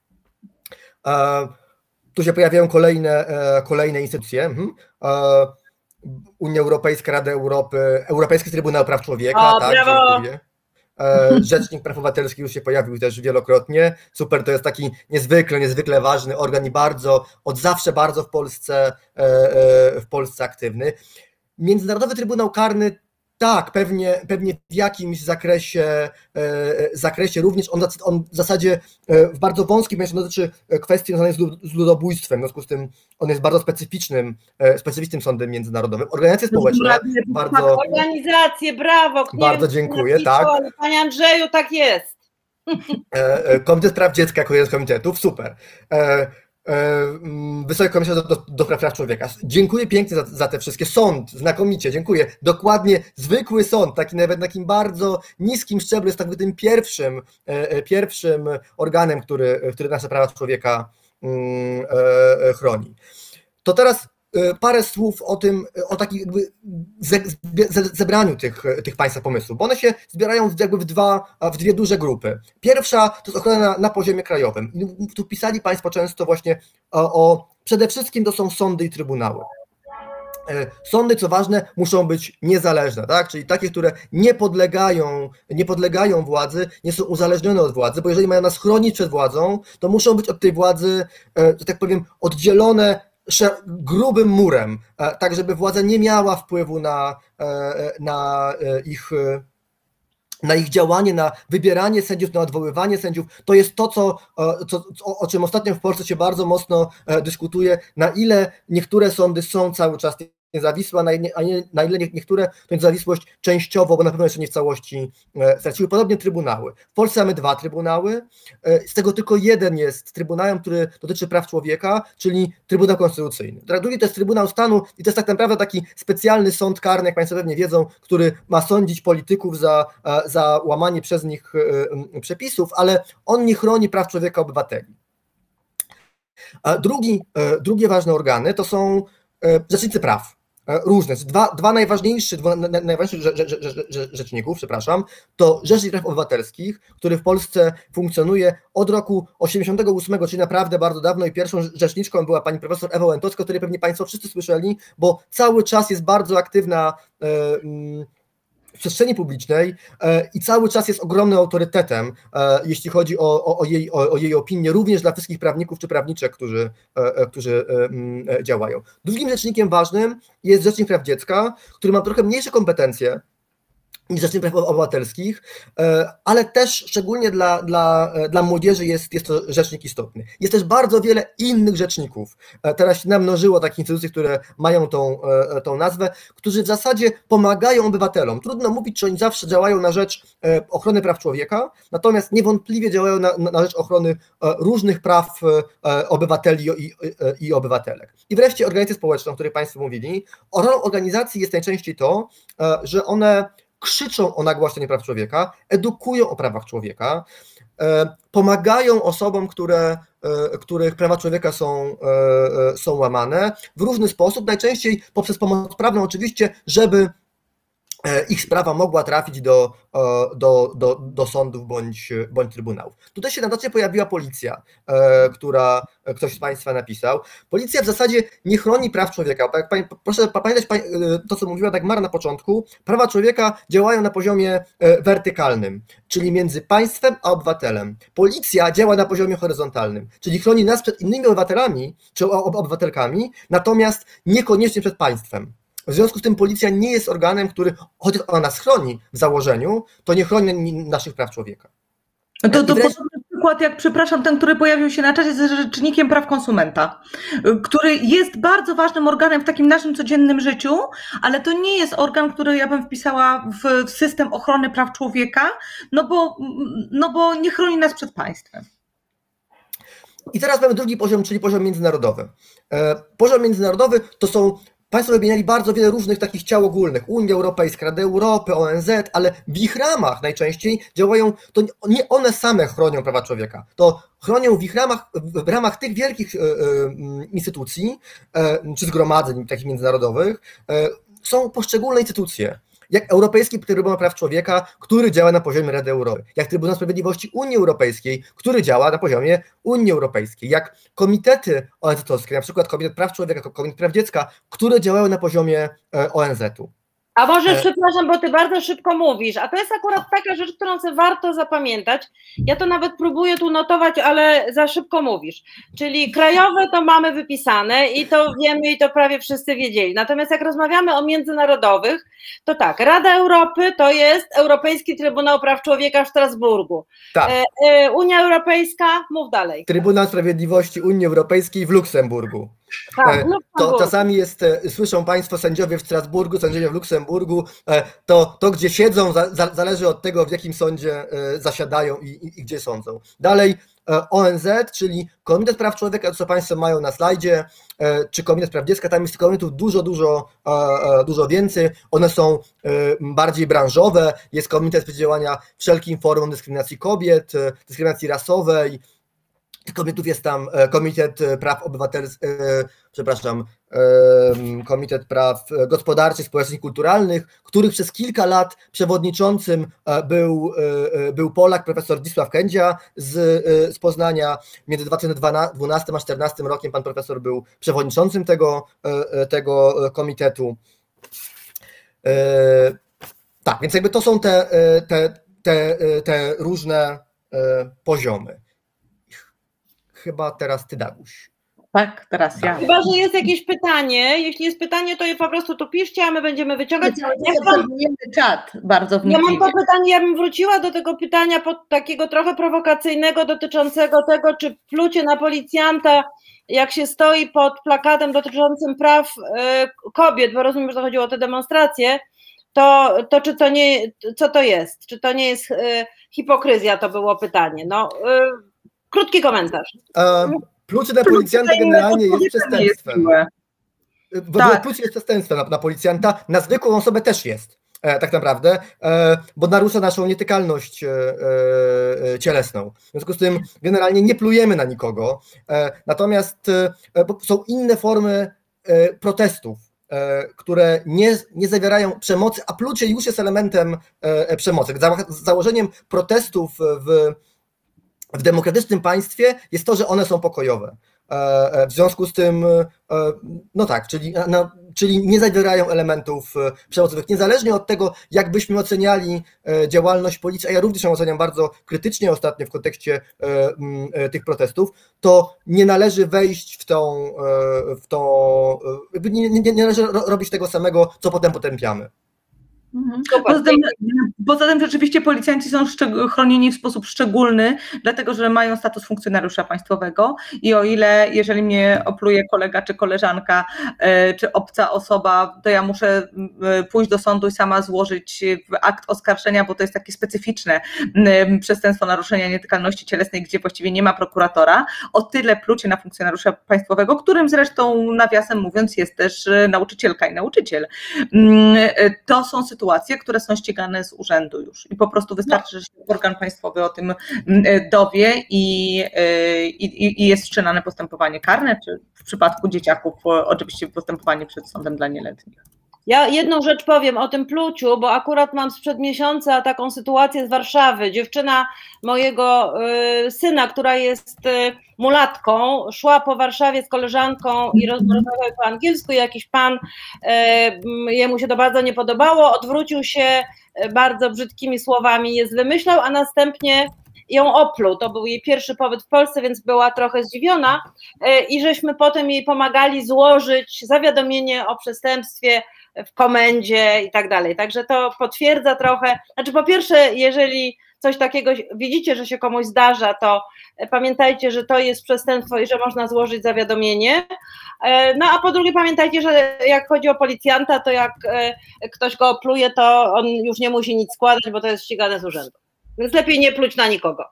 Tu się pojawiają kolejne, kolejne instytucje. Unia Europejska, Rada Europy, Europejski Trybunał Praw Człowieka,
o,
tak,
brawo.
dziękuję. Rzecznik Praw Obywatelskich już się pojawił też wielokrotnie. Super, to jest taki niezwykle, niezwykle ważny organ i bardzo, od zawsze bardzo w Polsce, w Polsce aktywny. Międzynarodowy Trybunał Karny, tak, pewnie, pewnie w jakimś zakresie, zakresie również, on, on w zasadzie w bardzo wąskim, ponieważ on dotyczy kwestii związanej z ludobójstwem, w związku z tym on jest bardzo specyficznym, specyficznym sądem międzynarodowym. Organizacje społeczne, bardzo...
Organizacje, brawo!
Bardzo dziękuję, tak.
Panie Andrzeju, tak jest.
Komitet Praw Dziecka jako jeden z komitetów, super. Wysoki Komisarz do, do, do Praw Człowieka. Dziękuję pięknie za, za te wszystkie. Sąd, znakomicie, dziękuję. Dokładnie, zwykły sąd, taki nawet na takim bardzo niskim szczeblu, jest tak tym pierwszym, pierwszym organem, który, który nasze prawa człowieka chroni. To teraz parę słów o tym, o takim jakby zebraniu tych, tych Państwa pomysłów, bo one się zbierają jakby w, dwa, w dwie duże grupy. Pierwsza to jest ochrona na, na poziomie krajowym. Tu pisali Państwo często właśnie o, o, przede wszystkim to są sądy i trybunały. Sądy, co ważne, muszą być niezależne, tak? Czyli takie, które nie podlegają, nie podlegają władzy, nie są uzależnione od władzy, bo jeżeli mają nas chronić przed władzą, to muszą być od tej władzy, że tak powiem, oddzielone grubym murem, tak żeby władza nie miała wpływu na, na, ich, na ich działanie, na wybieranie sędziów, na odwoływanie sędziów. To jest to, co, co, o czym ostatnio w Polsce się bardzo mocno dyskutuje, na ile niektóre sądy są cały czas niezawisłe, a na ile niektóre tę niezawisłość częściowo, bo na pewno jeszcze nie w całości straciły. Podobnie trybunały. W Polsce mamy dwa trybunały, z tego tylko jeden jest trybunałem, który dotyczy praw człowieka, czyli Trybunał Konstytucyjny. Drugi to jest Trybunał Stanu i to jest tak naprawdę taki specjalny sąd karny, jak Państwo pewnie wiedzą, który ma sądzić polityków za, za łamanie przez nich przepisów, ale on nie chroni praw człowieka obywateli. A drugi, drugie ważne organy to są rzecznicy praw. Różne. Dwa, dwa najważniejsze, dwa najważniejszych rzeczników, przepraszam, to Rzecznik Praw Obywatelskich, który w Polsce funkcjonuje od roku osiemdziesiątego ósmego, czyli naprawdę bardzo dawno i pierwszą rzeczniczką była pani profesor Ewa Łętowska, o której pewnie Państwo wszyscy słyszeli, bo cały czas jest bardzo aktywna w przestrzeni publicznej i cały czas jest ogromnym autorytetem, jeśli chodzi o, o, o, jej, o, o jej opinię, również dla wszystkich prawników czy prawniczek, którzy, którzy działają. Drugim rzecznikiem ważnym jest Rzecznik Praw Dziecka, który ma trochę mniejsze kompetencje niż Rzecznik Praw Obywatelskich, ale też szczególnie dla, dla, dla młodzieży jest, jest to rzecznik istotny. Jest też bardzo wiele innych rzeczników. Teraz się namnożyło takich instytucji, które mają tą, tą nazwę, którzy w zasadzie pomagają obywatelom. Trudno mówić, czy oni zawsze działają na rzecz ochrony praw człowieka, natomiast niewątpliwie działają na, na rzecz ochrony różnych praw obywateli i, i obywatelek. I wreszcie organizacje społeczne, o których Państwo mówili. Rolą organizacji jest najczęściej to, że one krzyczą o nagłaśnianiu praw człowieka, edukują o prawach człowieka, pomagają osobom, które, których prawa człowieka są, są łamane w różny sposób, najczęściej poprzez pomoc prawną oczywiście, żeby ich sprawa mogła trafić do, do, do, do sądów bądź, bądź trybunałów. Tutaj się na docie pojawiła policja, która ktoś z Państwa napisał. Policja w zasadzie nie chroni praw człowieka. Proszę pamiętać to, co mówiła Dagmara na początku. Prawa człowieka działają na poziomie wertykalnym, czyli między państwem a obywatelem. Policja działa na poziomie horyzontalnym, czyli chroni nas przed innymi obywatelami czy obywatelkami, natomiast niekoniecznie przed państwem. W związku z tym policja nie jest organem, który, chociaż ona nas chroni w założeniu, to nie chroni naszych praw człowieka.
To, to wreszcie... przykład, jak przepraszam, ten, który pojawił się na czacie, jest Rzecznikiem Praw Konsumenta, który jest bardzo ważnym organem w takim naszym codziennym życiu, ale to nie jest organ, który ja bym wpisała w system ochrony praw człowieka, no bo, no bo nie chroni nas przed państwem.
I teraz mamy drugi poziom, czyli poziom międzynarodowy. Poziom międzynarodowy to są Państwo wymieniali bardzo wiele różnych takich ciał ogólnych, Unia Europejska, Rada Europy, O N Z, ale w ich ramach najczęściej działają, to nie one same chronią prawa człowieka, to chronią w ich ramach, w ramach tych wielkich instytucji czy zgromadzeń takich międzynarodowych są poszczególne instytucje. Jak Europejski Trybunał Praw Człowieka, który działa na poziomie Rady Europy, jak Trybunał Sprawiedliwości Unii Europejskiej, który działa na poziomie Unii Europejskiej, jak komitety O N Z-owskie, na przykład Komitet Praw Człowieka, Komitet Praw Dziecka, które działają na poziomie O N Z-u.
A może, przepraszam, bo ty bardzo szybko mówisz, a to jest akurat taka rzecz, którą sobie warto zapamiętać. Ja to nawet próbuję tu notować, ale za szybko mówisz. Czyli krajowe to mamy wypisane i to wiemy i to prawie wszyscy wiedzieli. Natomiast jak rozmawiamy o międzynarodowych, to tak, Rada Europy to jest Europejski Trybunał Praw Człowieka w Strasburgu.
Tak.
E, e, Unia Europejska, mów dalej.
Trybunał Sprawiedliwości Unii Europejskiej w Luksemburgu.
Tak,
to czasami jest, słyszą Państwo sędziowie w Strasburgu, sędziowie w Luksemburgu, to, to gdzie siedzą zależy od tego, w jakim sądzie zasiadają i, i, i gdzie sądzą. Dalej O N Z, czyli Komitet Praw Człowieka, to co Państwo mają na slajdzie, czy Komitet Praw Dziecka, tam jest komitetów dużo, dużo, dużo więcej, one są bardziej branżowe, jest Komitet Przeciwdziałania wszelkim formom dyskryminacji kobiet, dyskryminacji rasowej. Komitetów jest tam Komitet Praw Obywatelskich, przepraszam, Komitet Praw Gospodarczych, Społecznych i Kulturalnych, których przez kilka lat przewodniczącym był, był Polak, profesor Zdzisław Kędzia z, z Poznania. Między dwa tysiące dwunastym a dwa tysiące czternastym czternastym rokiem pan profesor był przewodniczącym tego, tego komitetu. Tak, więc jakby to są te, te, te, te różne poziomy. Chyba teraz ty, Daguś.
Tak, teraz ja.
Chyba, że jest jakieś pytanie. Jeśli jest pytanie, to je po prostu tu piszcie, a my będziemy wyciągać.
Ja obserwujemy czat bardzo wnikliwie.
Ja mam to pytanie, ja bym wróciła do tego pytania pod takiego trochę prowokacyjnego dotyczącego tego, czy plucie na policjanta, jak się stoi pod plakatem dotyczącym praw kobiet, bo rozumiem, że to chodziło o te demonstracje, to, to czy to nie, co to jest? Czy to nie jest hipokryzja, to było pytanie. No, krótki komentarz.
Um, plucie na policjanta generalnie jest przestępstwem. W ogóle plucie jest przestępstwem na, na policjanta, na zwykłą osobę też jest, e, tak naprawdę, e, bo narusza naszą nietykalność e, e, cielesną. W związku z tym generalnie nie plujemy na nikogo, e, natomiast e, są inne formy e, protestów, e, które nie, nie zawierają przemocy, a plucie już jest elementem e, przemocy. Za, założeniem protestów w W demokratycznym państwie jest to, że one są pokojowe. W związku z tym, no tak, czyli, no, czyli nie zawierają elementów przemocowych. Niezależnie od tego, jak byśmy oceniali działalność policji, a ja również ją oceniam bardzo krytycznie ostatnio w kontekście tych protestów, to nie należy wejść w tą, w tą nie, nie, nie należy robić tego samego, co potem potępiamy.
Poza tym, poza tym rzeczywiście policjanci są chronieni w sposób szczególny, dlatego że mają status funkcjonariusza państwowego i o ile, jeżeli mnie opluje kolega czy koleżanka, czy obca osoba, to ja muszę pójść do sądu i sama złożyć akt oskarżenia, bo to jest takie specyficzne przestępstwo naruszenia nietykalności cielesnej, gdzie właściwie nie ma prokuratora, o tyle plucie na funkcjonariusza państwowego, którym zresztą nawiasem mówiąc jest też nauczycielka i nauczyciel. To są sytuacje, sytuacje, które są ścigane z urzędu już i po prostu wystarczy, że się organ państwowy o tym dowie i, i, i jest wszczynane postępowanie karne, czy w przypadku dzieciaków oczywiście postępowanie przed sądem dla nieletnich.
Ja jedną rzecz powiem o tym pluciu, bo akurat mam sprzed miesiąca taką sytuację z Warszawy. Dziewczyna mojego y, syna, która jest y, mulatką, szła po Warszawie z koleżanką i rozmawiały po angielsku i jakiś pan, y, jemu się to bardzo nie podobało, odwrócił się bardzo brzydkimi słowami, je wymyślał, a następnie ją opluł. To był jej pierwszy pobyt w Polsce, więc była trochę zdziwiona i żeśmy potem jej pomagali złożyć zawiadomienie o przestępstwie w komendzie i tak dalej. Także to potwierdza trochę, znaczy po pierwsze, jeżeli coś takiego widzicie, że się komuś zdarza, to pamiętajcie, że to jest przestępstwo i że można złożyć zawiadomienie. No a po drugie pamiętajcie, że jak chodzi o policjanta, to jak ktoś go opluje, to on już nie musi nic składać, bo to jest ścigane z urzędu. Więc lepiej nie pluć na nikogo.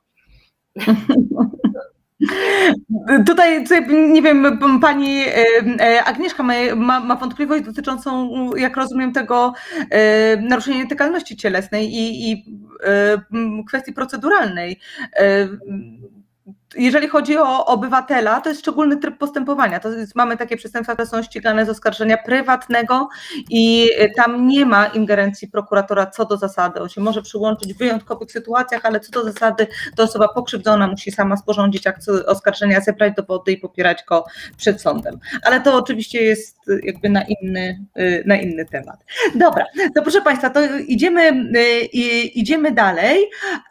Tutaj, tutaj, nie wiem, pani Agnieszka ma, ma, ma wątpliwość dotyczącą, jak rozumiem, tego e, naruszenia nietykalności cielesnej i, i e, kwestii proceduralnej. E, Jeżeli chodzi o obywatela, to jest szczególny tryb postępowania. To jest, mamy takie przestępstwa, które są ścigane z oskarżenia prywatnego i tam nie ma ingerencji prokuratora co do zasady. On się może przyłączyć w wyjątkowych sytuacjach, ale co do zasady to osoba pokrzywdzona musi sama sporządzić akt oskarżenia, zebrać dowody i popierać go przed sądem. Ale to oczywiście jest jakby na inny, na inny temat. Dobra, to proszę Państwa, to idziemy, idziemy dalej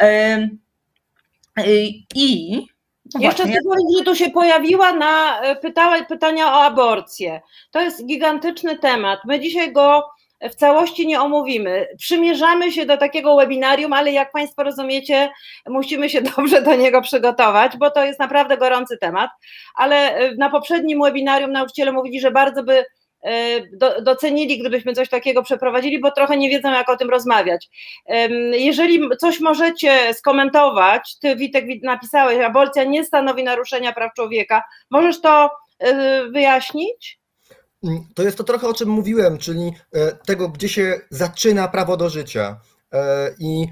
i
No Jeszcze chcę powiedzieć, że tu się pojawiła na pytała, pytania o aborcję. To jest gigantyczny temat. My dzisiaj go w całości nie omówimy. Przymierzamy się do takiego webinarium, ale jak Państwo rozumiecie, musimy się dobrze do niego przygotować, bo to jest naprawdę gorący temat. Ale na poprzednim webinarium nauczyciele mówili, że bardzo by Do, docenili, gdybyśmy coś takiego przeprowadzili, bo trochę nie wiedzą, jak o tym rozmawiać. Jeżeli coś możecie skomentować, ty, Witek, napisałeś, aborcja nie stanowi naruszenia praw człowieka, możesz to wyjaśnić?
To jest to trochę, o czym mówiłem, czyli tego, gdzie się zaczyna prawo do życia. I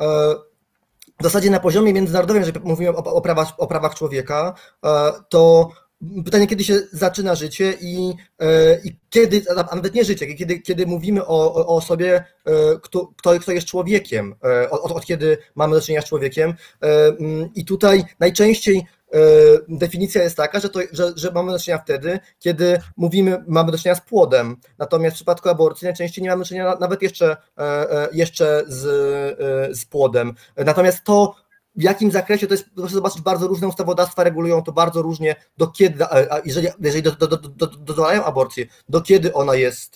w zasadzie na poziomie międzynarodowym, jeżeli mówimy o, o, prawach, o prawach człowieka, to pytanie, kiedy się zaczyna życie i, i kiedy, a nawet nie życie, kiedy, kiedy mówimy o, o osobie, kto, kto jest człowiekiem, od, od kiedy mamy do czynienia z człowiekiem. I tutaj najczęściej definicja jest taka, że, to, że, że mamy do czynienia wtedy, kiedy mówimy, mamy do czynienia z płodem. Natomiast w przypadku aborcji najczęściej nie mamy do czynienia nawet jeszcze, jeszcze z, z płodem. Natomiast to, w jakim zakresie, to jest, proszę zobaczyć, bardzo różne ustawodawstwa regulują to bardzo różnie, do kiedy, a jeżeli, jeżeli do, do, do, do, dozwalają aborcję, do kiedy ona jest,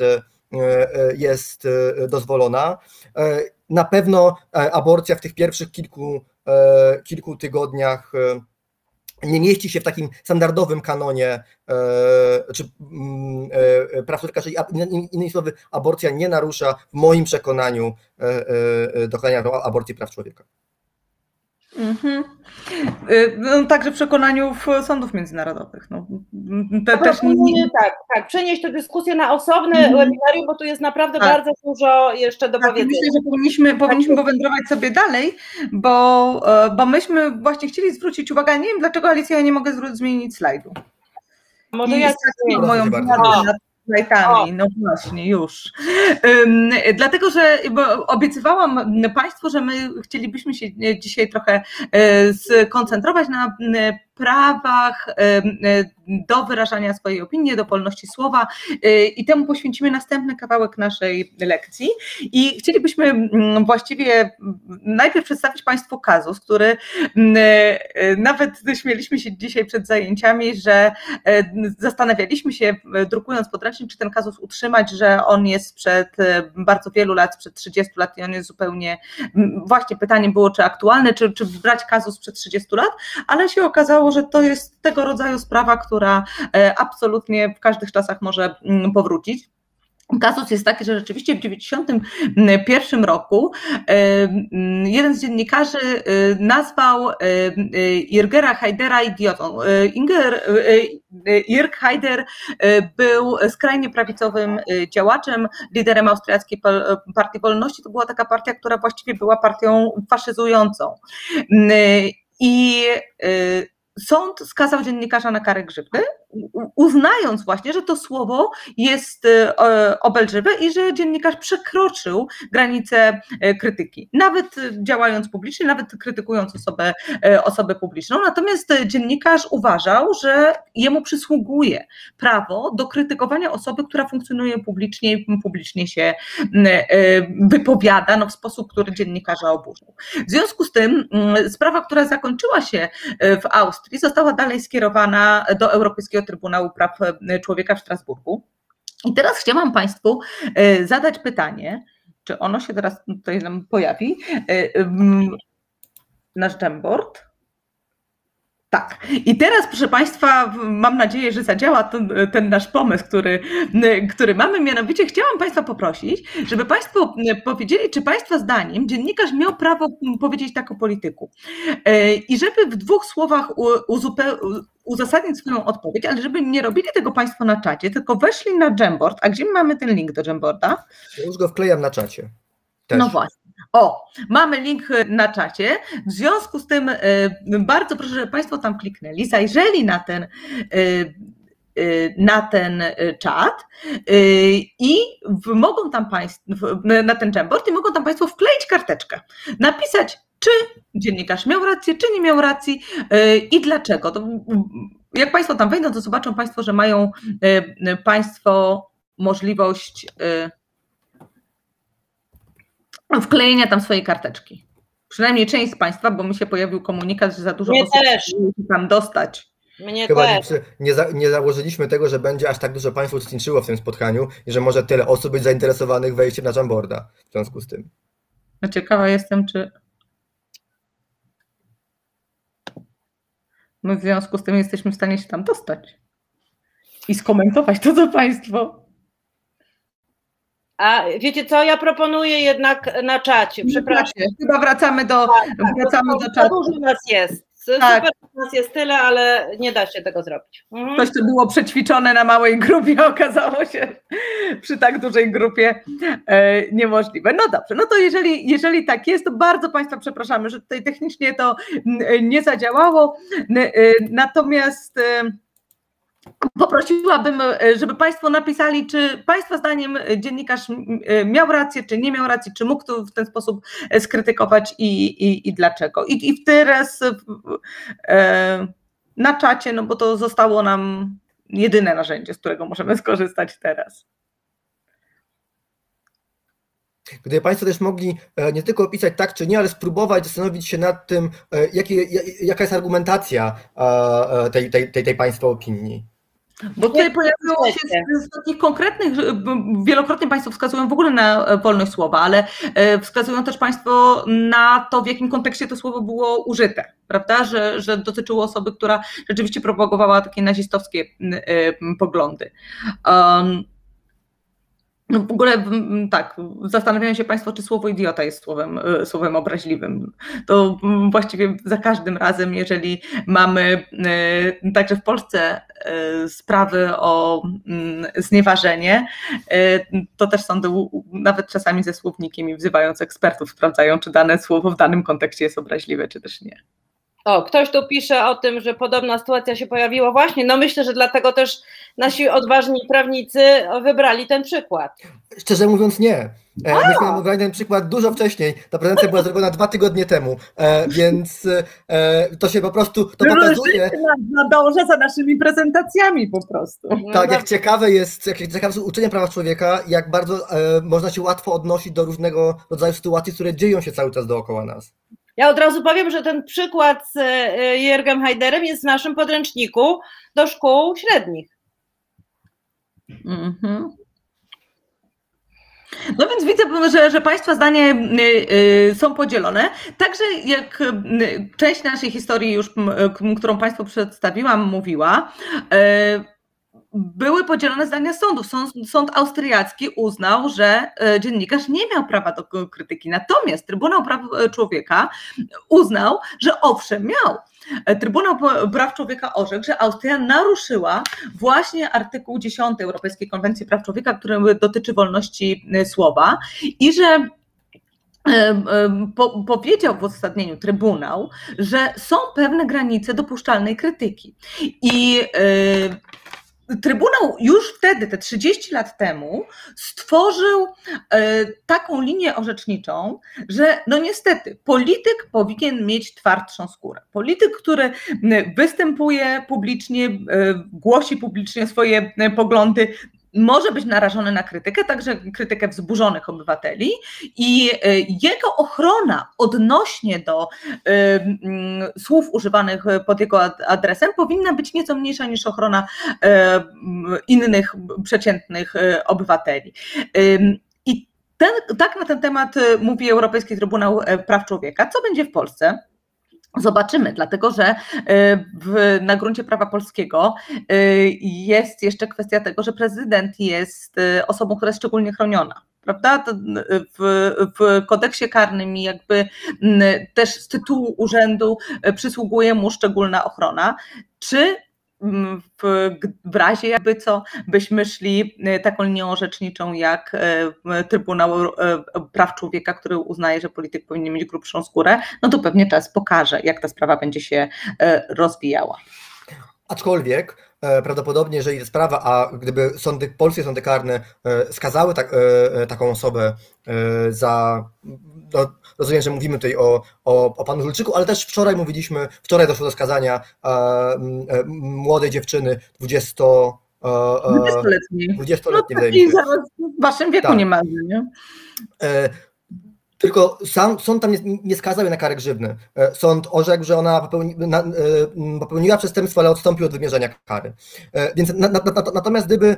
jest dozwolona. Na pewno aborcja w tych pierwszych kilku, kilku tygodniach nie mieści się w takim standardowym kanonie czy praw człowieka, czyli innymi słowy, aborcja nie narusza w moim przekonaniu dokonania aborcji praw człowieka.
Mhm. No, także w przekonaniu sądów międzynarodowych. No,
te, też nie, nie... Tak, tak, przenieść tę dyskusję na osobne mm. webinarium, bo tu jest naprawdę tak. bardzo dużo jeszcze do tak, powiedzenia.
Myślę, że powinniśmy, powinniśmy powędrować sobie dalej, bo, bo myśmy właśnie chcieli zwrócić uwagę, nie wiem dlaczego, Alicja, ja nie mogę zmienić slajdu.
Może I ja
zmienię moją uwagę. Slajdami, no właśnie, już. Um, dlatego, że bo obiecywałam Państwu, że my chcielibyśmy się dzisiaj trochę skoncentrować na prawach do wyrażania swojej opinii, do wolności słowa i temu poświęcimy następny kawałek naszej lekcji. I chcielibyśmy właściwie najpierw przedstawić Państwu kazus, który nawet śmieliśmy się dzisiaj przed zajęciami, że zastanawialiśmy się, drukując podręcznik, czy ten kazus utrzymać, że on jest sprzed bardzo wielu lat, sprzed trzydziestu lat i on jest zupełnie, właśnie pytanie było, czy aktualny, czy, czy brać kazus sprzed trzydziestu lat, ale się okazało, że to jest tego rodzaju sprawa, która absolutnie w każdych czasach może powrócić. Kazus jest taki, że rzeczywiście w dziewięćdziesiątym pierwszym roku jeden z dziennikarzy nazwał Irgera Hajdera idiotą. Inger, Irg Hajder był skrajnie prawicowym działaczem, liderem Austriackiej Partii Wolności. To była taka partia, która właściwie była partią faszyzującą. I sąd skazał dziennikarza na karę grzywny uznając właśnie, że to słowo jest obelżywe i że dziennikarz przekroczył granicę krytyki, nawet działając publicznie, nawet krytykując osobę, osobę publiczną. Natomiast dziennikarz uważał, że jemu przysługuje prawo do krytykowania osoby, która funkcjonuje publicznie i publicznie się wypowiada no, w sposób, który dziennikarza oburzył. W związku z tym sprawa, która zakończyła się w Austrii, została dalej skierowana do Europejskiego Trybunału Praw Człowieka w Strasburgu. I teraz chciałam Państwu zadać pytanie, czy ono się teraz tutaj nam pojawi, nasz Jamboard. Tak. I teraz, proszę Państwa, mam nadzieję, że zadziała ten, ten nasz pomysł, który, który mamy. Mianowicie chciałam Państwa poprosić, żeby Państwo powiedzieli, czy Państwa zdaniem dziennikarz miał prawo powiedzieć tak o polityku. I żeby w dwóch słowach uzupełnić, uzasadnić swoją odpowiedź, ale żeby nie robili tego Państwo na czacie, tylko weszli na Jamboard. A gdzie mamy ten link do Jamboarda?
Ja już go wklejam na czacie. Też.
No właśnie. O, mamy link na czacie. W związku z tym bardzo proszę, żeby Państwo tam kliknęli, zajrzeli na ten, na ten czat i mogą tam Państwo, na ten Jamboard i mogą tam Państwo wkleić karteczkę, napisać, czy dziennikarz miał rację, czy nie miał racji i dlaczego. To, jak Państwo tam wejdą, to zobaczą Państwo, że mają Państwo możliwość wklejenia tam swojej karteczki. Przynajmniej część z Państwa, bo mi się pojawił komunikat, że za dużo
Mnie
osób
też.
musi tam dostać.
Mnie
Chyba
też.
nie, nie, za, nie założyliśmy tego, że będzie aż tak dużo Państwa uczestniczyło w tym spotkaniu i że może tyle osób być zainteresowanych wejściem na Jamboarda w związku z tym.
No ciekawa jestem, czy my w związku z tym jesteśmy w stanie się tam dostać i skomentować to, co Państwo.
A wiecie co, ja proponuję jednak na czacie, przepraszam.
Chyba wracamy do,
tak, tak,
wracamy
to,
do czatu.
Dużo nas jest,
tak.
super nas jest tyle, ale nie da się tego zrobić. Mhm.
Coś, co było przećwiczone na małej grupie, okazało się przy tak dużej grupie e, niemożliwe. No dobrze, no to jeżeli, jeżeli tak jest, to bardzo Państwa przepraszamy, że tutaj technicznie to nie zadziałało, natomiast e, poprosiłabym, żeby Państwo napisali, czy Państwa zdaniem dziennikarz miał rację, czy nie miał racji, czy mógł to w ten sposób skrytykować i, i, i dlaczego. I, i teraz e, na czacie, no bo to zostało nam jedyne narzędzie, z którego możemy skorzystać teraz.
Gdyby Państwo też mogli nie tylko opisać tak czy nie, ale spróbować zastanowić się nad tym, jakie, jaka jest argumentacja tej, tej, tej, tej Państwa opinii.
Bo tutaj pojawiło się z takich konkretnych, wielokrotnie Państwo wskazują w ogóle na wolność słowa, ale wskazują też Państwo na to, w jakim kontekście to słowo było użyte, prawda, że, że dotyczyło osoby, która rzeczywiście propagowała takie nazistowskie poglądy. Um, No w ogóle tak, zastanawiają się Państwo, czy słowo idiota jest słowem, słowem obraźliwym. To właściwie za każdym razem, jeżeli mamy także w Polsce sprawy o znieważenie, to też sądy nawet czasami ze słownikiem i wzywając ekspertów sprawdzają, czy dane słowo w danym kontekście jest obraźliwe, czy też nie.
O, ktoś tu pisze o tym, że podobna sytuacja się pojawiła właśnie, no myślę, że dlatego też nasi odważni prawnicy wybrali ten przykład.
Szczerze mówiąc nie. Myśmy wybrali ten przykład dużo wcześniej, ta prezentacja była zrobiona dwa tygodnie temu, więc to się po prostu, to pokazuje...
Nadąża za naszymi prezentacjami po prostu.
Tak, jak ciekawe jest, jak ciekawe są uczenie prawa człowieka, jak bardzo można się łatwo odnosić do różnego rodzaju sytuacji, które dzieją się cały czas dookoła nas.
Ja od razu powiem, że ten przykład z Jürgem Haiderem jest w naszym podręczniku do szkół średnich.
Mm-hmm. No więc widzę, że, że Państwa zdania są podzielone. Także jak część naszej historii już, którą Państwu przedstawiłam, mówiła, były podzielone zdania sądów. Sąd, sąd austriacki uznał, że dziennikarz nie miał prawa do krytyki. Natomiast Trybunał Praw Człowieka uznał, że owszem miał. Trybunał Praw Człowieka orzekł, że Austria naruszyła właśnie artykuł dziesiąty Europejskiej Konwencji Praw Człowieka, który dotyczy wolności słowa i że Po, powiedział w uzasadnieniu Trybunał, że są pewne granice dopuszczalnej krytyki. I y, Trybunał już wtedy, te trzydzieści lat temu, stworzył y, taką linię orzeczniczą, że no niestety polityk powinien mieć twardszą skórę. Polityk, który występuje publicznie, y, głosi publicznie swoje y, poglądy, może być narażony na krytykę, także krytykę wzburzonych obywateli i jego ochrona odnośnie do y, y, słów używanych pod jego adresem powinna być nieco mniejsza niż ochrona y, innych przeciętnych y, obywateli. Y, I ten, tak na ten temat mówi Europejski Trybunał Praw Człowieka. Co będzie w Polsce? Zobaczymy, dlatego że w, na gruncie prawa polskiego jest jeszcze kwestia tego, że prezydent jest osobą, która jest szczególnie chroniona. Prawda? W, w kodeksie karnym jakby też z tytułu urzędu przysługuje mu szczególna ochrona. Czy W, w razie jakby co byśmy szli taką linią orzeczniczą jak Trybunał Praw Człowieka, który uznaje, że polityk powinien mieć grubszą skórę, no to pewnie czas pokaże, jak ta sprawa będzie się rozwijała.
Aczkolwiek prawdopodobnie, jeżeli ta sprawa, a gdyby sądy, polskie sądy karne skazały tak, taką osobę za, no, rozumiem, że mówimy tutaj o, o, o panu Żulczyku, ale też wczoraj mówiliśmy, wczoraj doszło do skazania młodej dziewczyny dwudziesto
dwudziestoletniej.
dwudziestoletniej,
no,
wydaje mi się.
W waszym wieku tak. Nie ma, nie?
Tylko sam sąd tam nie, nie skazał jej na karę grzywny. Sąd orzekł, że ona popełni, na, popełniła przestępstwo, ale odstąpił od wymierzenia kary. Więc na, na, na, natomiast gdyby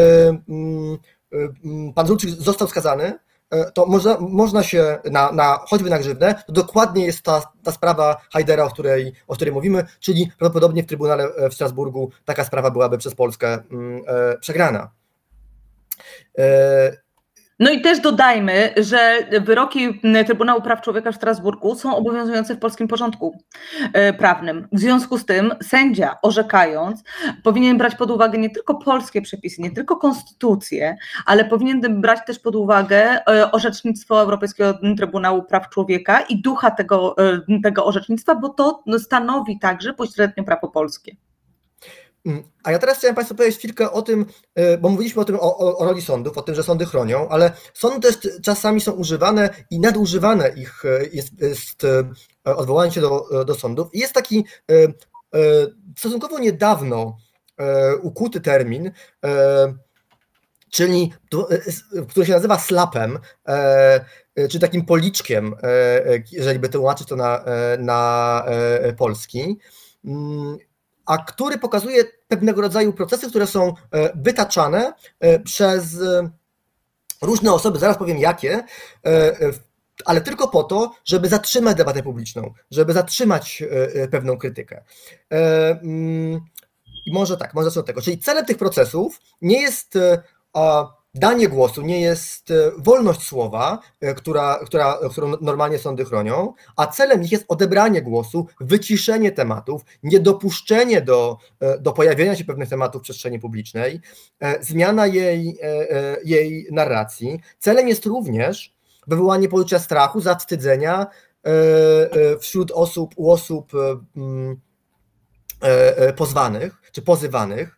pan Żulczyk został skazany, to można, można się na, na choćby na grzywnę, to dokładnie jest ta, ta sprawa Hajdera, o której, o której mówimy, czyli prawdopodobnie w Trybunale w Strasburgu taka sprawa byłaby przez Polskę przegrana.
No i też dodajmy, że wyroki Trybunału Praw Człowieka w Strasburgu są obowiązujące w polskim porządku prawnym. W związku z tym sędzia, orzekając, powinien brać pod uwagę nie tylko polskie przepisy, nie tylko konstytucję, ale powinien brać też pod uwagę orzecznictwo Europejskiego Trybunału Praw Człowieka i ducha tego, tego orzecznictwa, bo to stanowi także pośrednio prawo polskie.
A ja teraz chciałem Państwu powiedzieć chwilkę o tym, bo mówiliśmy o tym, o, o roli sądów, o tym, że sądy chronią, ale sądy też czasami są używane i nadużywane ich jest, jest odwołanie się do, do sądów. I jest taki stosunkowo niedawno ukuty termin, czyli który się nazywa slapem, czy takim policzkiem, jeżeli by tłumaczyć to na, na polski, a który pokazuje pewnego rodzaju procesy, które są wytaczane przez różne osoby, zaraz powiem jakie, ale tylko po to, żeby zatrzymać debatę publiczną, żeby zatrzymać pewną krytykę. I może tak, może zacznę od tego. Czyli celem tych procesów nie jest danie głosu, nie jest wolność słowa, która, która, którą normalnie sądy chronią, a celem ich jest odebranie głosu, wyciszenie tematów, niedopuszczenie do, do pojawienia się pewnych tematów w przestrzeni publicznej, zmiana jej, jej narracji. Celem jest również wywołanie poczucia strachu, zawstydzenia wśród osób, u osób pozwanych czy pozywanych,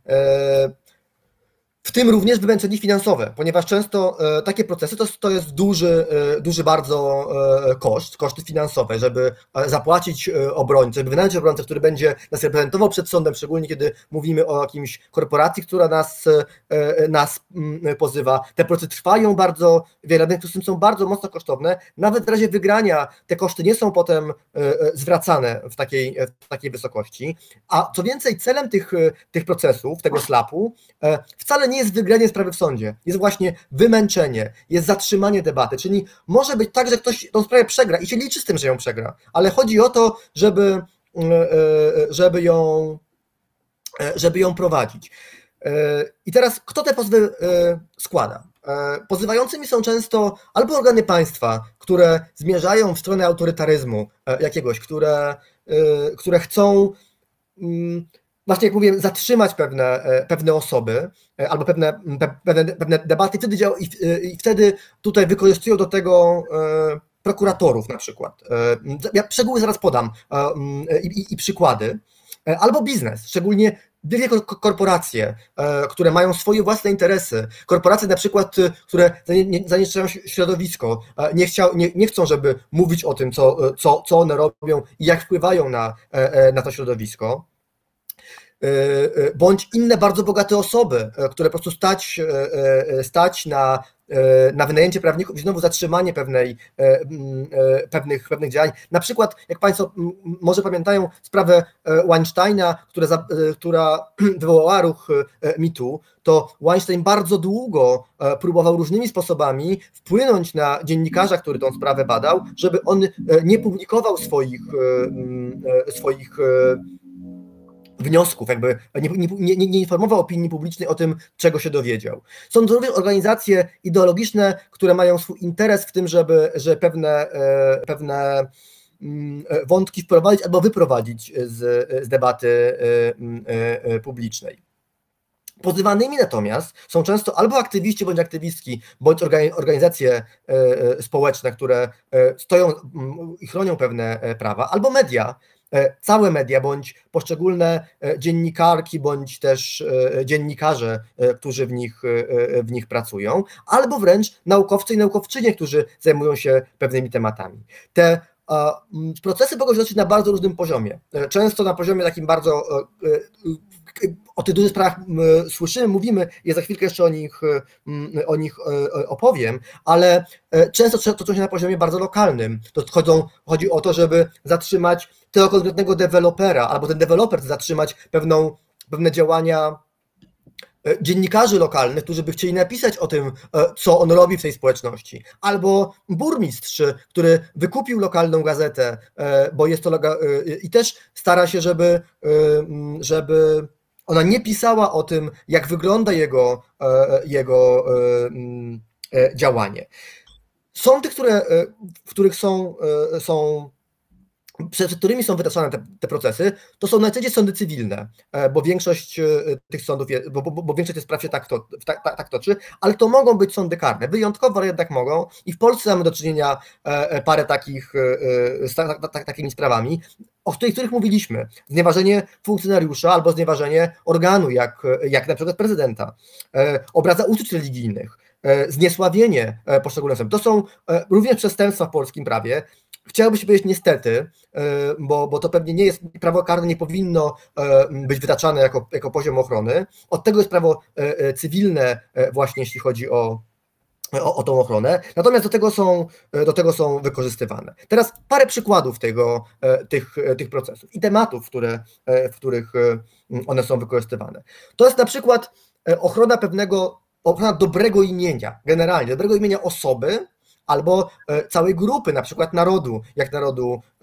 w tym również wymęczenie finansowe, ponieważ często takie procesy to, to jest duży, duży bardzo koszt, koszty finansowe, żeby zapłacić obrońcę, żeby wynająć obrońcę, który będzie nas reprezentował przed sądem, szczególnie kiedy mówimy o jakiejś korporacji, która nas, nas pozywa. Te procesy trwają bardzo wiele, więc są bardzo mocno kosztowne. Nawet w razie wygrania te koszty nie są potem zwracane w takiej, w takiej wysokości. A co więcej, celem tych, tych procesów, tego slapu, wcale nie jest wygranie sprawy w sądzie, jest właśnie wymęczenie, jest zatrzymanie debaty, czyli może być tak, że ktoś tą sprawę przegra i się liczy z tym, że ją przegra, ale chodzi o to, żeby, żeby, ją, żeby ją prowadzić. I teraz kto te pozwy składa? Pozywającymi są często albo organy państwa, które zmierzają w stronę autorytaryzmu jakiegoś, które, które chcą właśnie jak mówię, zatrzymać pewne, pewne osoby albo pewne, pewne, pewne debaty wtedy działa, i, i wtedy tutaj wykorzystują do tego prokuratorów na przykład. Ja szczegóły zaraz podam i, i, i przykłady. Albo biznes, szczególnie wielkie korporacje, które mają swoje własne interesy, korporacje na przykład, które zanieczyszczają środowisko, nie, chciał, nie, nie chcą, żeby mówić o tym, co, co, co one robią i jak wpływają na, na to środowisko, bądź inne bardzo bogate osoby, które po prostu stać, stać na, na wynajęcie prawników i znowu zatrzymanie pewnej, pewnych, pewnych działań. Na przykład, jak Państwo może pamiętają sprawę Weinsteina, która, która wywołała ruch mitu, to Weinstein bardzo długo próbował różnymi sposobami wpłynąć na dziennikarza, który tą sprawę badał, żeby on nie publikował swoich, swoich wniosków, jakby nie, nie, nie informował opinii publicznej o tym, czego się dowiedział. Są to również organizacje ideologiczne, które mają swój interes w tym, żeby, żeby pewne, pewne wątki wprowadzić albo wyprowadzić z, z debaty publicznej. Pozywanymi natomiast są często albo aktywiści bądź aktywistki, bądź organizacje społeczne, które stoją i chronią pewne prawa, albo media, całe media, bądź poszczególne dziennikarki, bądź też dziennikarze, którzy w nich, w nich pracują, albo wręcz naukowcy i naukowczynie, którzy zajmują się pewnymi tematami. Te procesy mogą się toczyć na bardzo różnym poziomie. Często na poziomie takim bardzo, o tych dużych sprawach słyszymy, mówimy, ja za chwilkę jeszcze o nich, o nich opowiem, ale często toczą się na poziomie bardzo lokalnym. To chodzą, chodzi o to, żeby zatrzymać tego konkretnego dewelopera, albo ten deweloper zatrzymać pewną, pewne działania dziennikarzy lokalnych, którzy by chcieli napisać o tym, co on robi w tej społeczności, albo burmistrz, który wykupił lokalną gazetę, bo jest to i też stara się, żeby, żeby ona nie pisała o tym, jak wygląda jego, jego działanie. Są te, które, w których są, są przed którymi są wytaczane te, te procesy, to są najczęściej sądy cywilne, bo większość tych sądów, jest, bo, bo, bo większość tych spraw się tak, to, tak, tak, tak toczy, ale to mogą być sądy karne, wyjątkowo jednak mogą i w Polsce mamy do czynienia parę takich, z tak, tak, takimi sprawami, o których, których mówiliśmy, znieważenie funkcjonariusza albo znieważenie organu, jak, jak na przykład prezydenta, obraza uczuć religijnych, zniesławienie poszczególnych osób. To są również przestępstwa w polskim prawie. Chciałbym się powiedzieć niestety, bo, bo to pewnie nie jest, prawo karne nie powinno być wytaczane jako, jako poziom ochrony. Od tego jest prawo cywilne właśnie, jeśli chodzi o, o, o tą ochronę. Natomiast do tego są, do tego są wykorzystywane. Teraz parę przykładów tego, tych, tych procesów i tematów, które, w których one są wykorzystywane. To jest na przykład ochrona pewnego, ochrona dobrego imienia, generalnie dobrego imienia osoby, albo całej grupy, na przykład narodu, jak narodu e,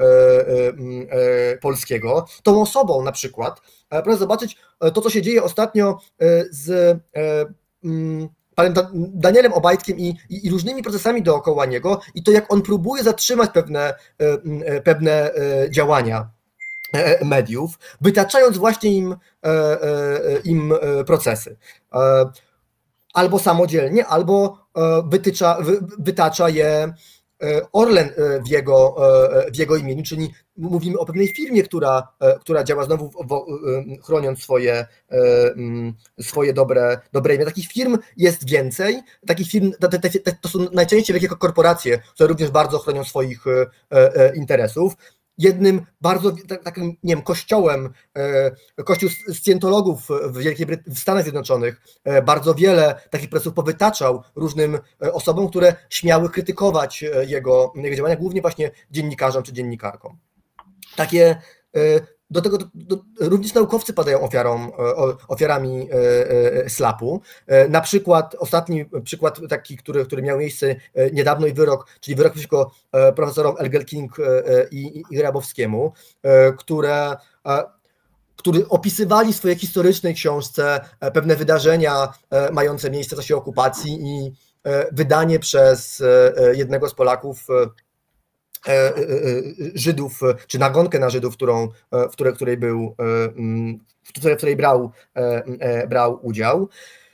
e, polskiego. Tą osobą na przykład, proszę zobaczyć to, co się dzieje ostatnio z e, panem Danielem Obajtkiem i, i, i różnymi procesami dookoła niego i to, jak on próbuje zatrzymać pewne, e, pewne działania mediów, wytaczając właśnie im, e, e, im procesy. E, albo samodzielnie, albo wytycza, wy, wytacza je Orlen w jego, w jego imieniu, czyli mówimy o pewnej firmie, która, która działa znowu w, w, chroniąc swoje, swoje dobre, dobre imię. Takich firm jest więcej, takich firm, te, te, te, to są najczęściej wielkie korporacje, które również bardzo chronią swoich interesów. Jednym bardzo takim, nie wiem, kościołem, kościół scjentologów w Wielkiej Brytanii, w Stanach Zjednoczonych bardzo wiele takich procesów powytaczał różnym osobom, które śmiały krytykować jego, jego działania, głównie właśnie dziennikarzom czy dziennikarkom. Takie do tego do, do, również naukowcy padają ofiarą, ofiarami slapu. Na przykład ostatni przykład taki, który, który miał miejsce niedawno i wyrok, czyli wyrok przeciwko profesorom Elgelking i, i Grabowskiemu, które którzy opisywali w swojej historycznej książce pewne wydarzenia mające miejsce w czasie okupacji i wydanie przez jednego z Polaków Żydów, czy nagonkę na Żydów, którą, w której, której był, w której brał, brał udział.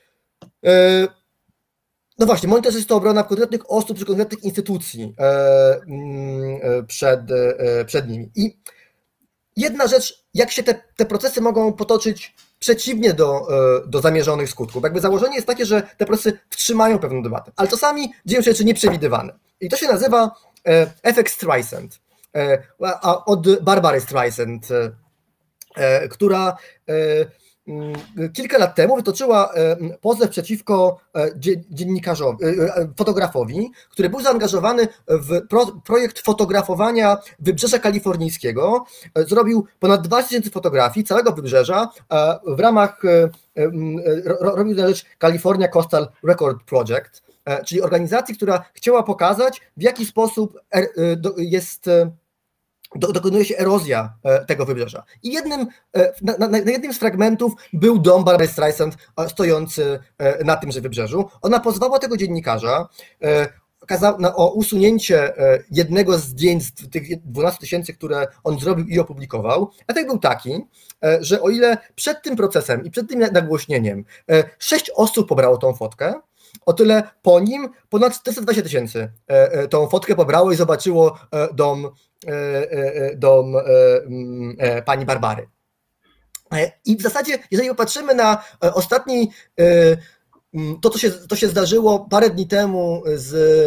No właśnie, monitoring jest to obrona konkretnych osób czy konkretnych instytucji przed, przed nimi. I jedna rzecz, jak się te, te procesy mogą potoczyć przeciwnie do, do zamierzonych skutków. Jakby założenie jest takie, że te procesy wstrzymają pewną debatę, ale czasami dzieją się rzeczy nieprzewidywane. I to się nazywa efekt Streisand, od Barbary Streisand, która kilka lat temu wytoczyła pozew przeciwko dziennikarzowi, fotografowi, który był zaangażowany w pro, projekt fotografowania Wybrzeża Kalifornijskiego. Zrobił ponad dwa tysiące fotografii całego wybrzeża w ramach, robił na rzecz California Coastal Record Project, czyli organizacji, która chciała pokazać, w jaki sposób jest dokonuje się erozja tego wybrzeża. I jednym, na, na, na jednym z fragmentów był dom Barbary Streisand stojący na tymże wybrzeżu. Ona pozwała tego dziennikarza o usunięcie jednego z zdjęć z tych dwunastu tysięcy, które on zrobił i opublikował. Efekt był taki, że o ile przed tym procesem i przed tym nagłośnieniem sześć osób pobrało tą fotkę, o tyle po nim ponad czterysta dwadzieścia tysięcy tą fotkę pobrało i zobaczyło dom, dom pani Barbary. I w zasadzie, jeżeli popatrzymy na ostatni, to co się, to się zdarzyło parę dni temu z,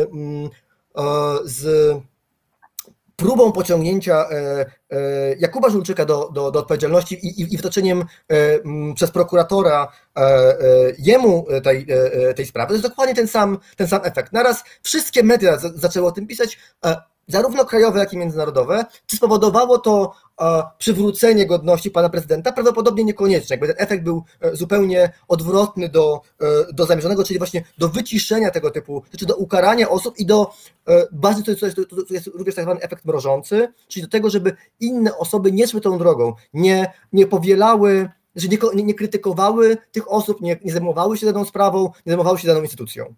z próbą pociągnięcia Jakuba Żulczyka do, do, do odpowiedzialności i, i, i wtoczeniem przez prokuratora jemu tej, tej sprawy, to jest dokładnie ten sam, ten sam efekt. Naraz wszystkie media zaczęły o tym pisać, zarówno krajowe, jak i międzynarodowe. Czy spowodowało to przywrócenie godności pana prezydenta? Prawdopodobnie niekoniecznie. Jakby ten efekt był zupełnie odwrotny do, do zamierzonego, czyli właśnie do wyciszenia tego typu rzeczy, do ukarania osób i do bardziej to jest, to jest również tak zwany efekt mrożący, czyli do tego, żeby inne osoby nie szły tą drogą, nie, nie powielały, że nie, nie, nie krytykowały tych osób, nie, nie zajmowały się daną sprawą, nie zajmowały się daną instytucją.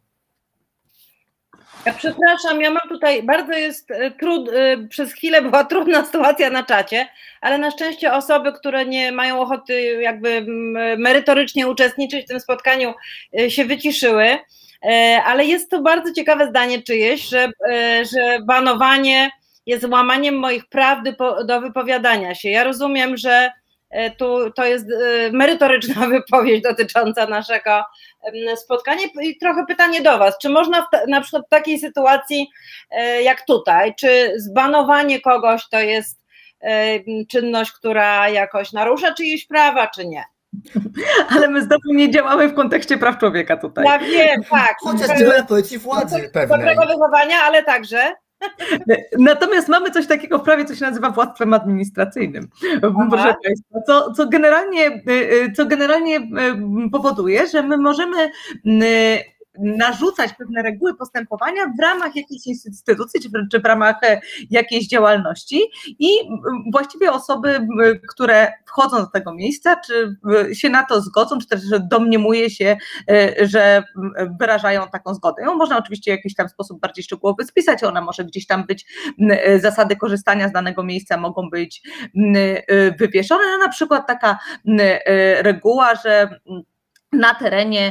Ja przepraszam, ja mam tutaj, bardzo jest trud, przez chwilę była trudna sytuacja na czacie, ale na szczęście osoby, które nie mają ochoty jakby merytorycznie uczestniczyć w tym spotkaniu, się wyciszyły, ale jest to bardzo ciekawe zdanie czyjeś, że, że banowanie jest łamaniem moich praw do wypowiadania się. Ja rozumiem, że tu to jest merytoryczna wypowiedź dotycząca naszego spotkania i trochę pytanie do Was, czy można w ta, na przykład w takiej sytuacji jak tutaj, czy zbanowanie kogoś to jest czynność, która jakoś narusza czyjeś prawa, czy nie?
Ale my znowu nie działamy w kontekście praw człowieka tutaj.
Ja wiem, tak.
Chociaż dzielę pozycji władzy pewnej.
Dobrego wychowania, ale także...
Natomiast mamy coś takiego w prawie, co się nazywa władztwem administracyjnym. Proszę Państwa, co, co, generalnie, co generalnie powoduje, że my możemy narzucać pewne reguły postępowania w ramach jakiejś instytucji, czy, czy w ramach jakiejś działalności i właściwie osoby, które wchodzą do tego miejsca, czy się na to zgodzą, czy też domniemuje się, że wyrażają taką zgodę. Ją można oczywiście w jakiś tam sposób bardziej szczegółowy spisać, ona może gdzieś tam być, zasady korzystania z danego miejsca mogą być wywieszone, no na przykład taka reguła, że na terenie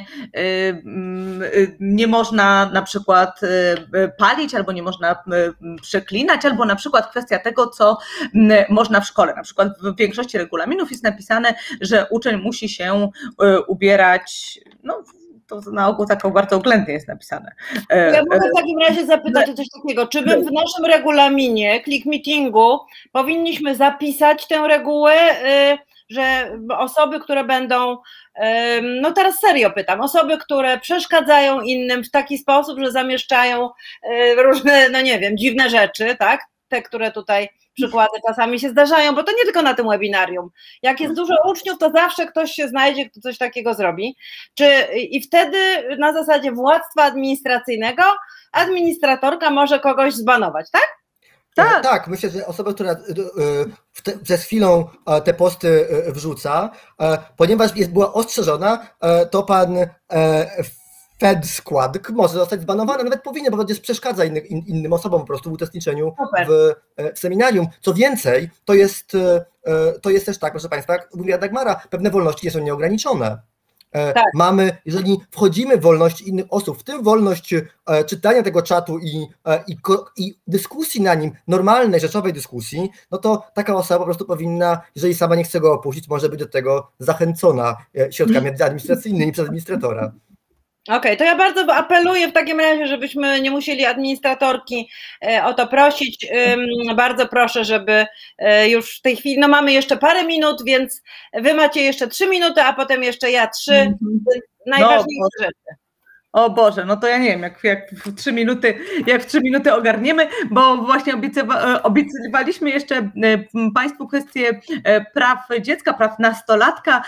nie można na przykład palić, albo nie można przeklinać, albo na przykład kwestia tego, co można w szkole. Na przykład w większości regulaminów jest napisane, że uczeń musi się ubierać, no to na ogół tak bardzo oględnie jest napisane.
Ja mogę w takim razie zapytać o coś takiego, czy my w naszym regulaminie Click Meetingu powinniśmy zapisać tę regułę, że osoby, które będą, no teraz serio pytam, osoby, które przeszkadzają innym w taki sposób, że zamieszczają różne, no nie wiem, dziwne rzeczy, tak? Te, które tutaj przykłady czasami się zdarzają, bo to nie tylko na tym webinarium. Jak jest dużo uczniów, to zawsze ktoś się znajdzie, kto coś takiego zrobi. Czy, i wtedy na zasadzie władztwa administracyjnego administratorka może kogoś zbanować, tak?
Tak. tak, myślę, że osoba, która te, przez chwilę te posty wrzuca, ponieważ jest, była ostrzeżona, to pan Fed skład może zostać zbanowany, nawet powinien, bo przecież przeszkadza inny, in, innym osobom po prostu w uczestniczeniu w, w seminarium. Co więcej, to jest, to jest też tak, proszę Państwa, jak mówiła Dagmara, pewne wolności nie są nieograniczone. Tak. Mamy, jeżeli wchodzimy w wolność innych osób, w tym wolność czytania tego czatu i, i, i dyskusji na nim, normalnej, rzeczowej dyskusji, no to taka osoba po prostu powinna, jeżeli sama nie chce go opuścić, może być do tego zachęcona środkami administracyjnymi przez administratora.
Okej, okay, to ja bardzo apeluję w takim razie, żebyśmy nie musieli administratorki o to prosić. Bardzo proszę, żeby już w tej chwili, no mamy jeszcze parę minut, więc wy macie jeszcze trzy minuty, a potem jeszcze ja trzy. Mm-hmm. Najważniejsze no, rzeczy.
O Boże, no to ja nie wiem, jak, jak w trzy minuty, jak w trzy minuty ogarniemy, bo właśnie obiecywa, obiecywaliśmy jeszcze Państwu kwestię praw dziecka, praw nastolatka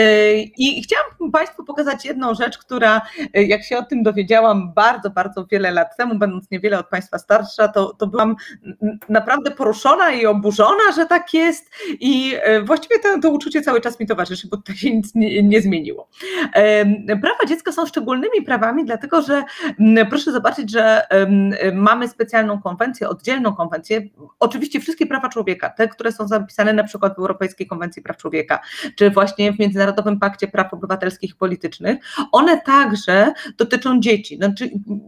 i chciałam Państwu pokazać jedną rzecz, która, jak się o tym dowiedziałam bardzo, bardzo wiele lat temu, będąc niewiele od Państwa starsza, to, to byłam naprawdę poruszona i oburzona, że tak jest i właściwie to, to uczucie cały czas mi towarzyszy, bo to się nic nie, nie zmieniło. Prawa dziecka są szczególnymi prawami, dlatego że proszę zobaczyć, że mamy specjalną konwencję, oddzielną konwencję, oczywiście wszystkie prawa człowieka, te, które są zapisane na przykład w Europejskiej Konwencji Praw Człowieka, czy właśnie w Międzynarodowym Pakcie Praw Obywatelskich i Politycznych, one także dotyczą dzieci, znaczy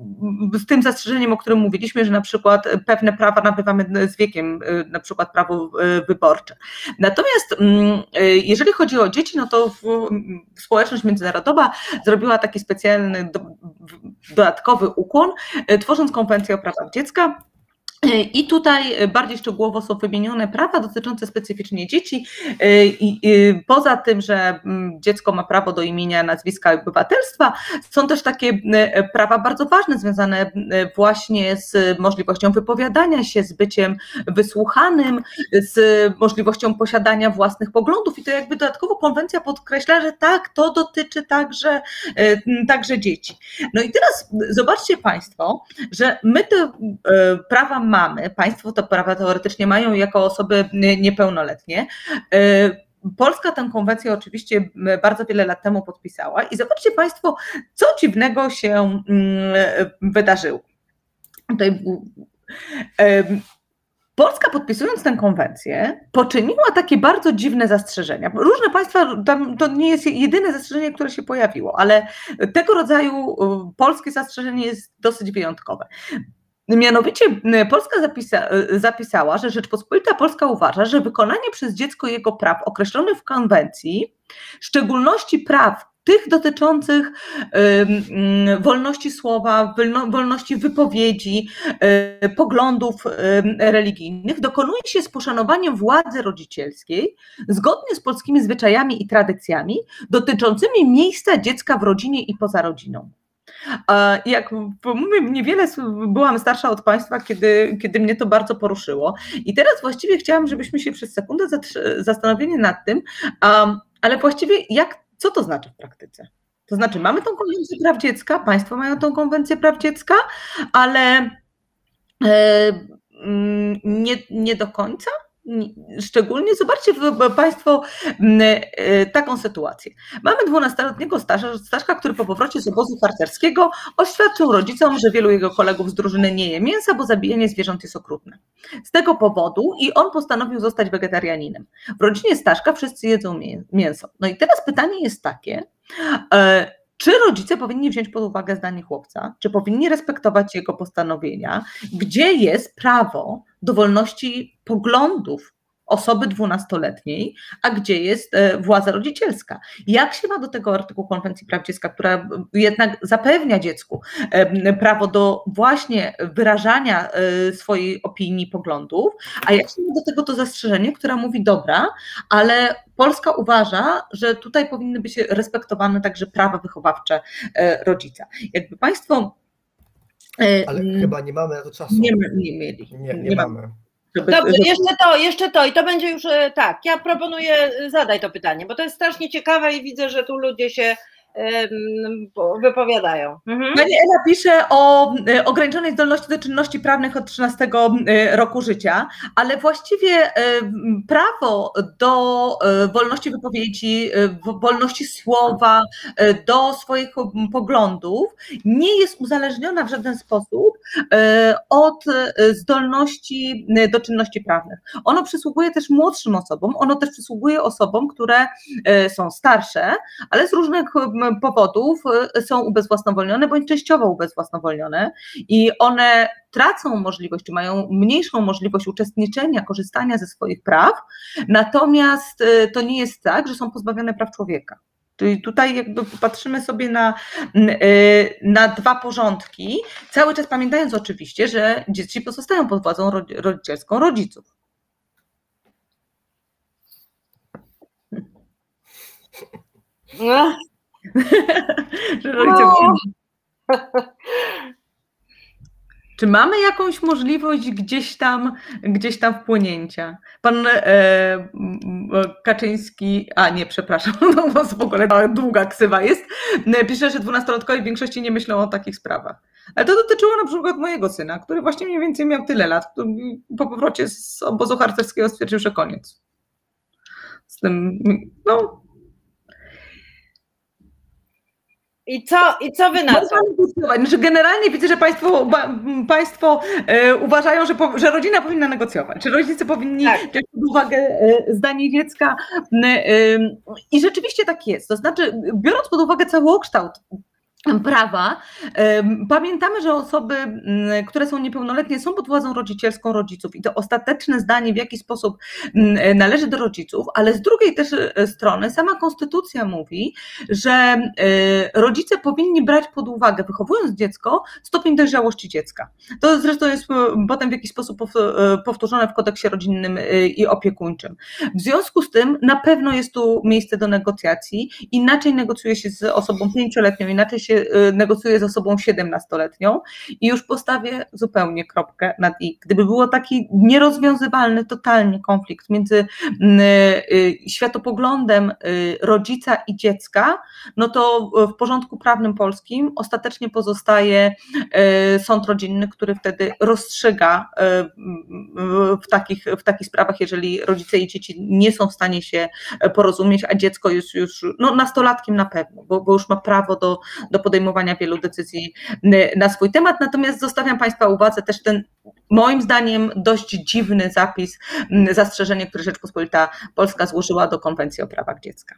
z tym zastrzeżeniem, o którym mówiliśmy, że na przykład pewne prawa nabywamy z wiekiem, na przykład prawo wyborcze. Natomiast jeżeli chodzi o dzieci, no to społeczność międzynarodowa zrobiła taki specjalny dodatkowy ukłon, tworząc konwencję o prawach dziecka. I tutaj bardziej szczegółowo są wymienione prawa dotyczące specyficznie dzieci. I poza tym, że dziecko ma prawo do imienia, nazwiska i obywatelstwa, są też takie prawa bardzo ważne związane właśnie z możliwością wypowiadania się, z byciem wysłuchanym, z możliwością posiadania własnych poglądów i to jakby dodatkowo konwencja podkreśla, że tak, to dotyczy także, także dzieci. No i teraz zobaczcie Państwo, że my te prawa mamy, mamy, państwo to prawa teoretycznie mają jako osoby niepełnoletnie. Polska tę konwencję oczywiście bardzo wiele lat temu podpisała i zobaczcie Państwo, co dziwnego się wydarzyło. Tutaj Polska, podpisując tę konwencję, poczyniła takie bardzo dziwne zastrzeżenia. Różne państwa, tam to nie jest jedyne zastrzeżenie, które się pojawiło, ale tego rodzaju polskie zastrzeżenie jest dosyć wyjątkowe. Mianowicie Polska zapisa, zapisała, że Rzeczpospolita Polska uważa, że wykonanie przez dziecko jego praw określonych w konwencji, w szczególności praw tych dotyczących y, wolności słowa, wolności wypowiedzi, y, poglądów y, religijnych, dokonuje się z poszanowaniem władzy rodzicielskiej, zgodnie z polskimi zwyczajami i tradycjami dotyczącymi miejsca dziecka w rodzinie i poza rodziną. Jak mówię, niewiele byłam starsza od Państwa, kiedy, kiedy mnie to bardzo poruszyło i teraz właściwie chciałam, żebyśmy się przez sekundę zastanowili nad tym, ale właściwie jak, co to znaczy w praktyce? To znaczy mamy tą konwencję praw dziecka, Państwo mają tą konwencję praw dziecka, ale nie, nie do końca? Szczególnie, zobaczcie Państwo taką sytuację. Mamy dwunastoletniego Staszka, który po powrocie z obozu harcerskiego oświadczył rodzicom, że wielu jego kolegów z drużyny nie je mięsa, bo zabijanie zwierząt jest okrutne. Z tego powodu i on postanowił zostać wegetarianinem. W rodzinie Staszka wszyscy jedzą mięso. No i teraz pytanie jest takie, czy rodzice powinni wziąć pod uwagę zdanie chłopca, czy powinni respektować jego postanowienia, gdzie jest prawo do wolności poglądów osoby dwunastoletniej, a gdzie jest władza rodzicielska. Jak się ma do tego artykuł Konwencji Praw Dziecka, która jednak zapewnia dziecku prawo do właśnie wyrażania swojej opinii, poglądów, a jak się ma do tego to zastrzeżenie, które mówi dobra, ale Polska uważa, że tutaj powinny być respektowane także prawa wychowawcze rodzica. Jakby Państwo...
Ale hmm, chyba nie mamy na to czasu.
Nie, nie mieli.
Nie, nie, nie mamy.
Żeby, Dobrze, żeby... jeszcze to, jeszcze to i to będzie już tak, ja proponuję, zadaj to pytanie, bo to jest strasznie ciekawe i widzę, że tu ludzie się wypowiadają. Mhm.
Pani Ela pisze o ograniczonej zdolności do czynności prawnych od trzynastego roku życia, ale właściwie prawo do wolności wypowiedzi, wolności słowa, do swoich poglądów nie jest uzależniona w żaden sposób od zdolności do czynności prawnych. Ono przysługuje też młodszym osobom, ono też przysługuje osobom, które są starsze, ale z różnych powodów są ubezwłasnowolnione bądź częściowo ubezwłasnowolnione i one tracą możliwość, czy mają mniejszą możliwość uczestniczenia, korzystania ze swoich praw, natomiast to nie jest tak, że są pozbawione praw człowieka. Czyli tutaj jakby patrzymy sobie na, na dwa porządki, cały czas pamiętając oczywiście, że dzieci pozostają pod władzą rodzicielską rodziców.
No.
Że rodzice no. Czy mamy jakąś możliwość gdzieś tam, gdzieś tam wpłynięcia? Pan e, Kaczyński, a nie, przepraszam, no bo w ogóle długa ksywa jest, pisze, że dwunastolatkowie w większości nie myślą o takich sprawach. Ale to dotyczyło na przykład mojego syna, który właśnie mniej więcej miał tyle lat, po powrocie z obozu harcerskiego stwierdził, że koniec. Z tym, no...
I co, I co wy na to?
Znaczy generalnie widzę, że Państwo, państwo e, uważają, że, po, że rodzina powinna negocjować, że rodzice powinni tak. wziąć pod uwagę e, zdanie dziecka e, e, i rzeczywiście tak jest. To znaczy, biorąc pod uwagę całokształt prawa, pamiętamy, że osoby, które są niepełnoletnie, są pod władzą rodzicielską rodziców i to ostateczne zdanie, w jaki sposób należy do rodziców, ale z drugiej też strony sama konstytucja mówi, że rodzice powinni brać pod uwagę, wychowując dziecko, stopień dojrzałości dziecka. To zresztą jest potem w jakiś sposób powtórzone w kodeksie rodzinnym i opiekuńczym. W związku z tym na pewno jest tu miejsce do negocjacji, inaczej negocjuje się z osobą pięcioletnią, inaczej się negocjuje z osobą siedemnastoletnią i już postawię zupełnie kropkę nad i. Gdyby było taki nierozwiązywalny totalnie konflikt między światopoglądem rodzica i dziecka, no to w porządku prawnym polskim ostatecznie pozostaje sąd rodzinny, który wtedy rozstrzyga w takich, w takich sprawach, jeżeli rodzice i dzieci nie są w stanie się porozumieć, a dziecko jest już no, nastolatkiem na pewno, bo, bo już ma prawo do, do podejmowania wielu decyzji na swój temat, natomiast zostawiam Państwa uwadze też ten moim zdaniem dość dziwny zapis, zastrzeżenie, które Rzeczpospolita Polska złożyła do Konwencji o prawach dziecka.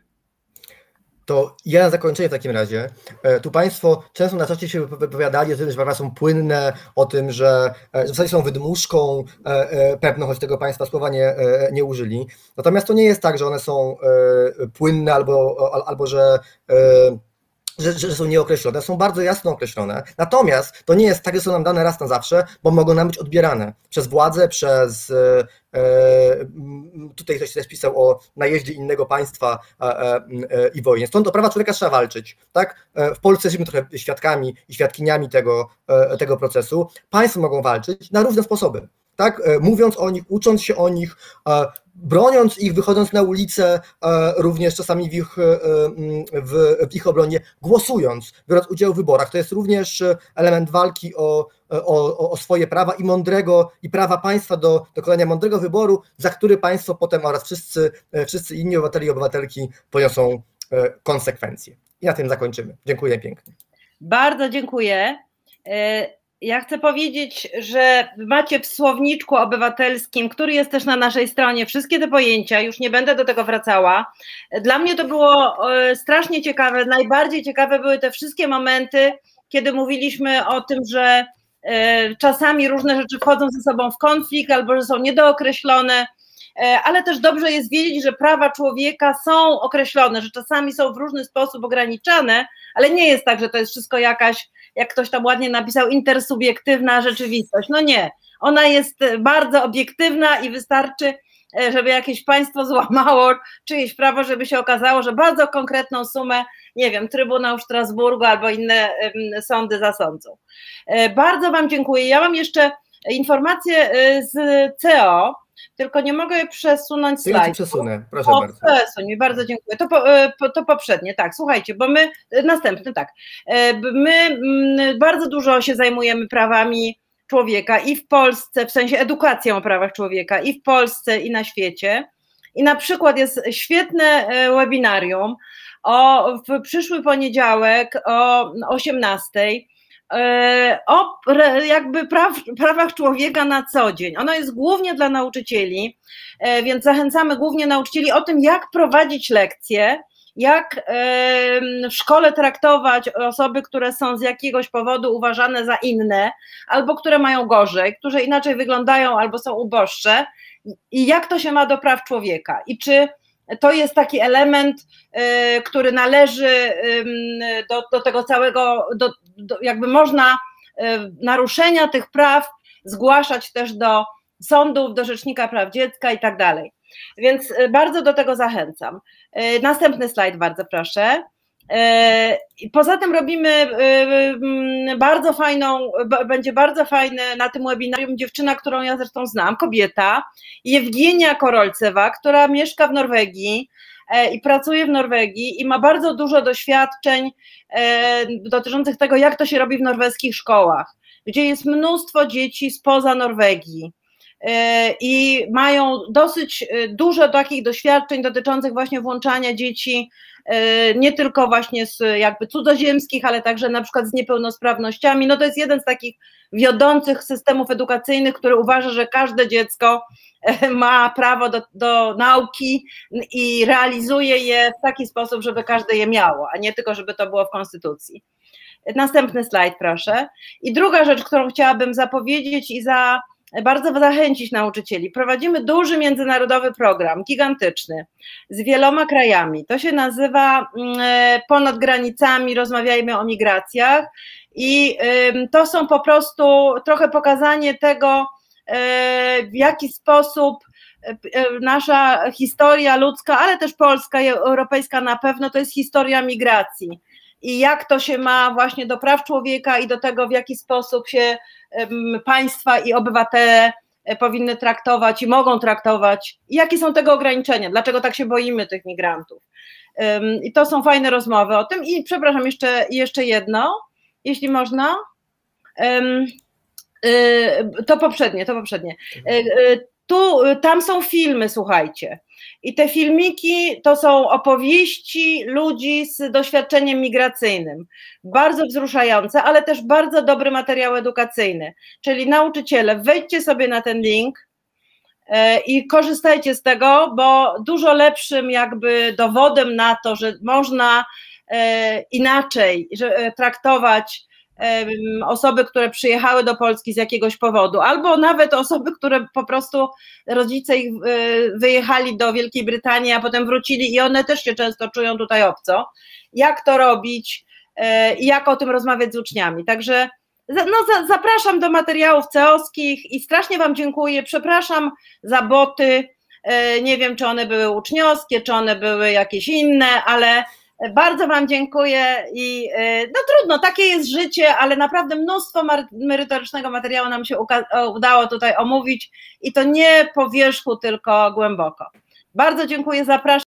To ja na zakończenie w takim razie, tu Państwo często na czacie się wypowiadali o tym, że prawa są płynne, o tym, że w zasadzie są wydmuszką pewną, choć tego Państwa słowa nie, nie użyli. Natomiast to nie jest tak, że one są płynne albo, albo że Że, że są nieokreślone, są bardzo jasno określone, natomiast to nie jest tak, że są nam dane raz na zawsze, bo mogą nam być odbierane przez władzę, przez, e, tutaj ktoś też pisał o najeździe innego państwa e, e, i wojnie, stąd o prawa człowieka trzeba walczyć, tak? W Polsce jesteśmy trochę świadkami i świadkiniami tego, e, tego procesu, państwa mogą walczyć na różne sposoby, tak? Mówiąc o nich, ucząc się o nich, e, broniąc ich, wychodząc na ulicę, również czasami w ich, w, w ich obronie, głosując, biorąc udział w wyborach. To jest również element walki o, o, o swoje prawa i mądrego, i prawa państwa do dokonania mądrego wyboru, za który państwo potem oraz wszyscy, wszyscy inni obywatele i obywatelki poniosą konsekwencje. I na tym zakończymy. Dziękuję pięknie.
Bardzo dziękuję. Ja chcę powiedzieć, że macie w słowniczku obywatelskim, który jest też na naszej stronie, wszystkie te pojęcia, już nie będę do tego wracała. Dla mnie to było strasznie ciekawe, najbardziej ciekawe były te wszystkie momenty, kiedy mówiliśmy o tym, że czasami różne rzeczy wchodzą ze sobą w konflikt albo że są niedookreślone, ale też dobrze jest wiedzieć, że prawa człowieka są określone, że czasami są w różny sposób ograniczane, ale nie jest tak, że to jest wszystko jakaś, jak ktoś tam ładnie napisał, intersubiektywna rzeczywistość. No nie, ona jest bardzo obiektywna i wystarczy, żeby jakieś państwo złamało czyjeś prawo, żeby się okazało, że bardzo konkretną sumę, nie wiem, Trybunał Strasburgu albo inne sądy zasądzą. Bardzo Wam dziękuję. Ja mam jeszcze informację z C E O, tylko nie mogę przesunąć
To ja ci
slajd.
przesunę, proszę
O,
bardzo.
przesuń mi, bardzo dziękuję. To, po, po, to poprzednie, tak, słuchajcie, bo my, następny, tak, my mm, bardzo dużo się zajmujemy prawami człowieka i w Polsce, w sensie edukacją o prawach człowieka i w Polsce i na świecie. I na przykład jest świetne webinarium o, w przyszły poniedziałek o osiemnastej o jakby praw, prawach człowieka na co dzień. Ono jest głównie dla nauczycieli, więc zachęcamy głównie nauczycieli o tym, jak prowadzić lekcje, jak w szkole traktować osoby, które są z jakiegoś powodu uważane za inne, albo które mają gorzej, które inaczej wyglądają, albo są uboższe, i jak to się ma do praw człowieka i czy to jest taki element, który należy do, do tego całego, do, do, jakby można naruszenia tych praw zgłaszać też do sądów, do Rzecznika Praw Dziecka i tak dalej. Więc bardzo do tego zachęcam. Następny slajd, bardzo proszę. Poza tym robimy bardzo fajną, będzie bardzo fajne na tym webinarium dziewczyna, którą ja zresztą znam, kobieta, Jewgenia Korolcewa, która mieszka w Norwegii i pracuje w Norwegii i ma bardzo dużo doświadczeń dotyczących tego, jak to się robi w norweskich szkołach, gdzie jest mnóstwo dzieci spoza Norwegii i mają dosyć dużo takich doświadczeń dotyczących właśnie włączania dzieci nie tylko właśnie z jakby cudzoziemskich, ale także na przykład z niepełnosprawnościami. No to jest jeden z takich wiodących systemów edukacyjnych, który uważa, że każde dziecko ma prawo do, do nauki i realizuje je w taki sposób, żeby każde je miało, a nie tylko, żeby to było w konstytucji. Następny slajd, proszę. I druga rzecz, którą chciałabym zapowiedzieć i za bardzo zachęcić nauczycieli. Prowadzimy duży międzynarodowy program, gigantyczny, z wieloma krajami. To się nazywa Ponad granicami, rozmawiajmy o migracjach i to są po prostu trochę pokazanie tego, w jaki sposób nasza historia ludzka, ale też polska i europejska na pewno, to jest historia migracji. I jak to się ma właśnie do praw człowieka i do tego, w jaki sposób się państwa i obywatele powinny traktować i mogą traktować, i jakie są tego ograniczenia, dlaczego tak się boimy tych migrantów. I to są fajne rozmowy o tym. I przepraszam, jeszcze, jeszcze jedno, jeśli można. To poprzednie, to poprzednie. Tu, tam są filmy, słuchajcie. I te filmiki to są opowieści ludzi z doświadczeniem migracyjnym. Bardzo wzruszające, ale też bardzo dobry materiał edukacyjny. Czyli nauczyciele, wejdźcie sobie na ten link i korzystajcie z tego, bo dużo lepszym jakby dowodem na to, że można inaczej traktować osoby, które przyjechały do Polski z jakiegoś powodu, albo nawet osoby, które po prostu rodzice ich wyjechali do Wielkiej Brytanii, a potem wrócili i one też się często czują tutaj obco. Jak to robić i jak o tym rozmawiać z uczniami. Także no, zapraszam do materiałów ceoskich i strasznie Wam dziękuję. Przepraszam za boty. Nie wiem, czy one były uczniowskie, czy one były jakieś inne, ale bardzo Wam dziękuję i no trudno, takie jest życie, ale naprawdę mnóstwo merytorycznego materiału nam się udało tutaj omówić i to nie po wierzchu, tylko głęboko. Bardzo dziękuję, zapraszam.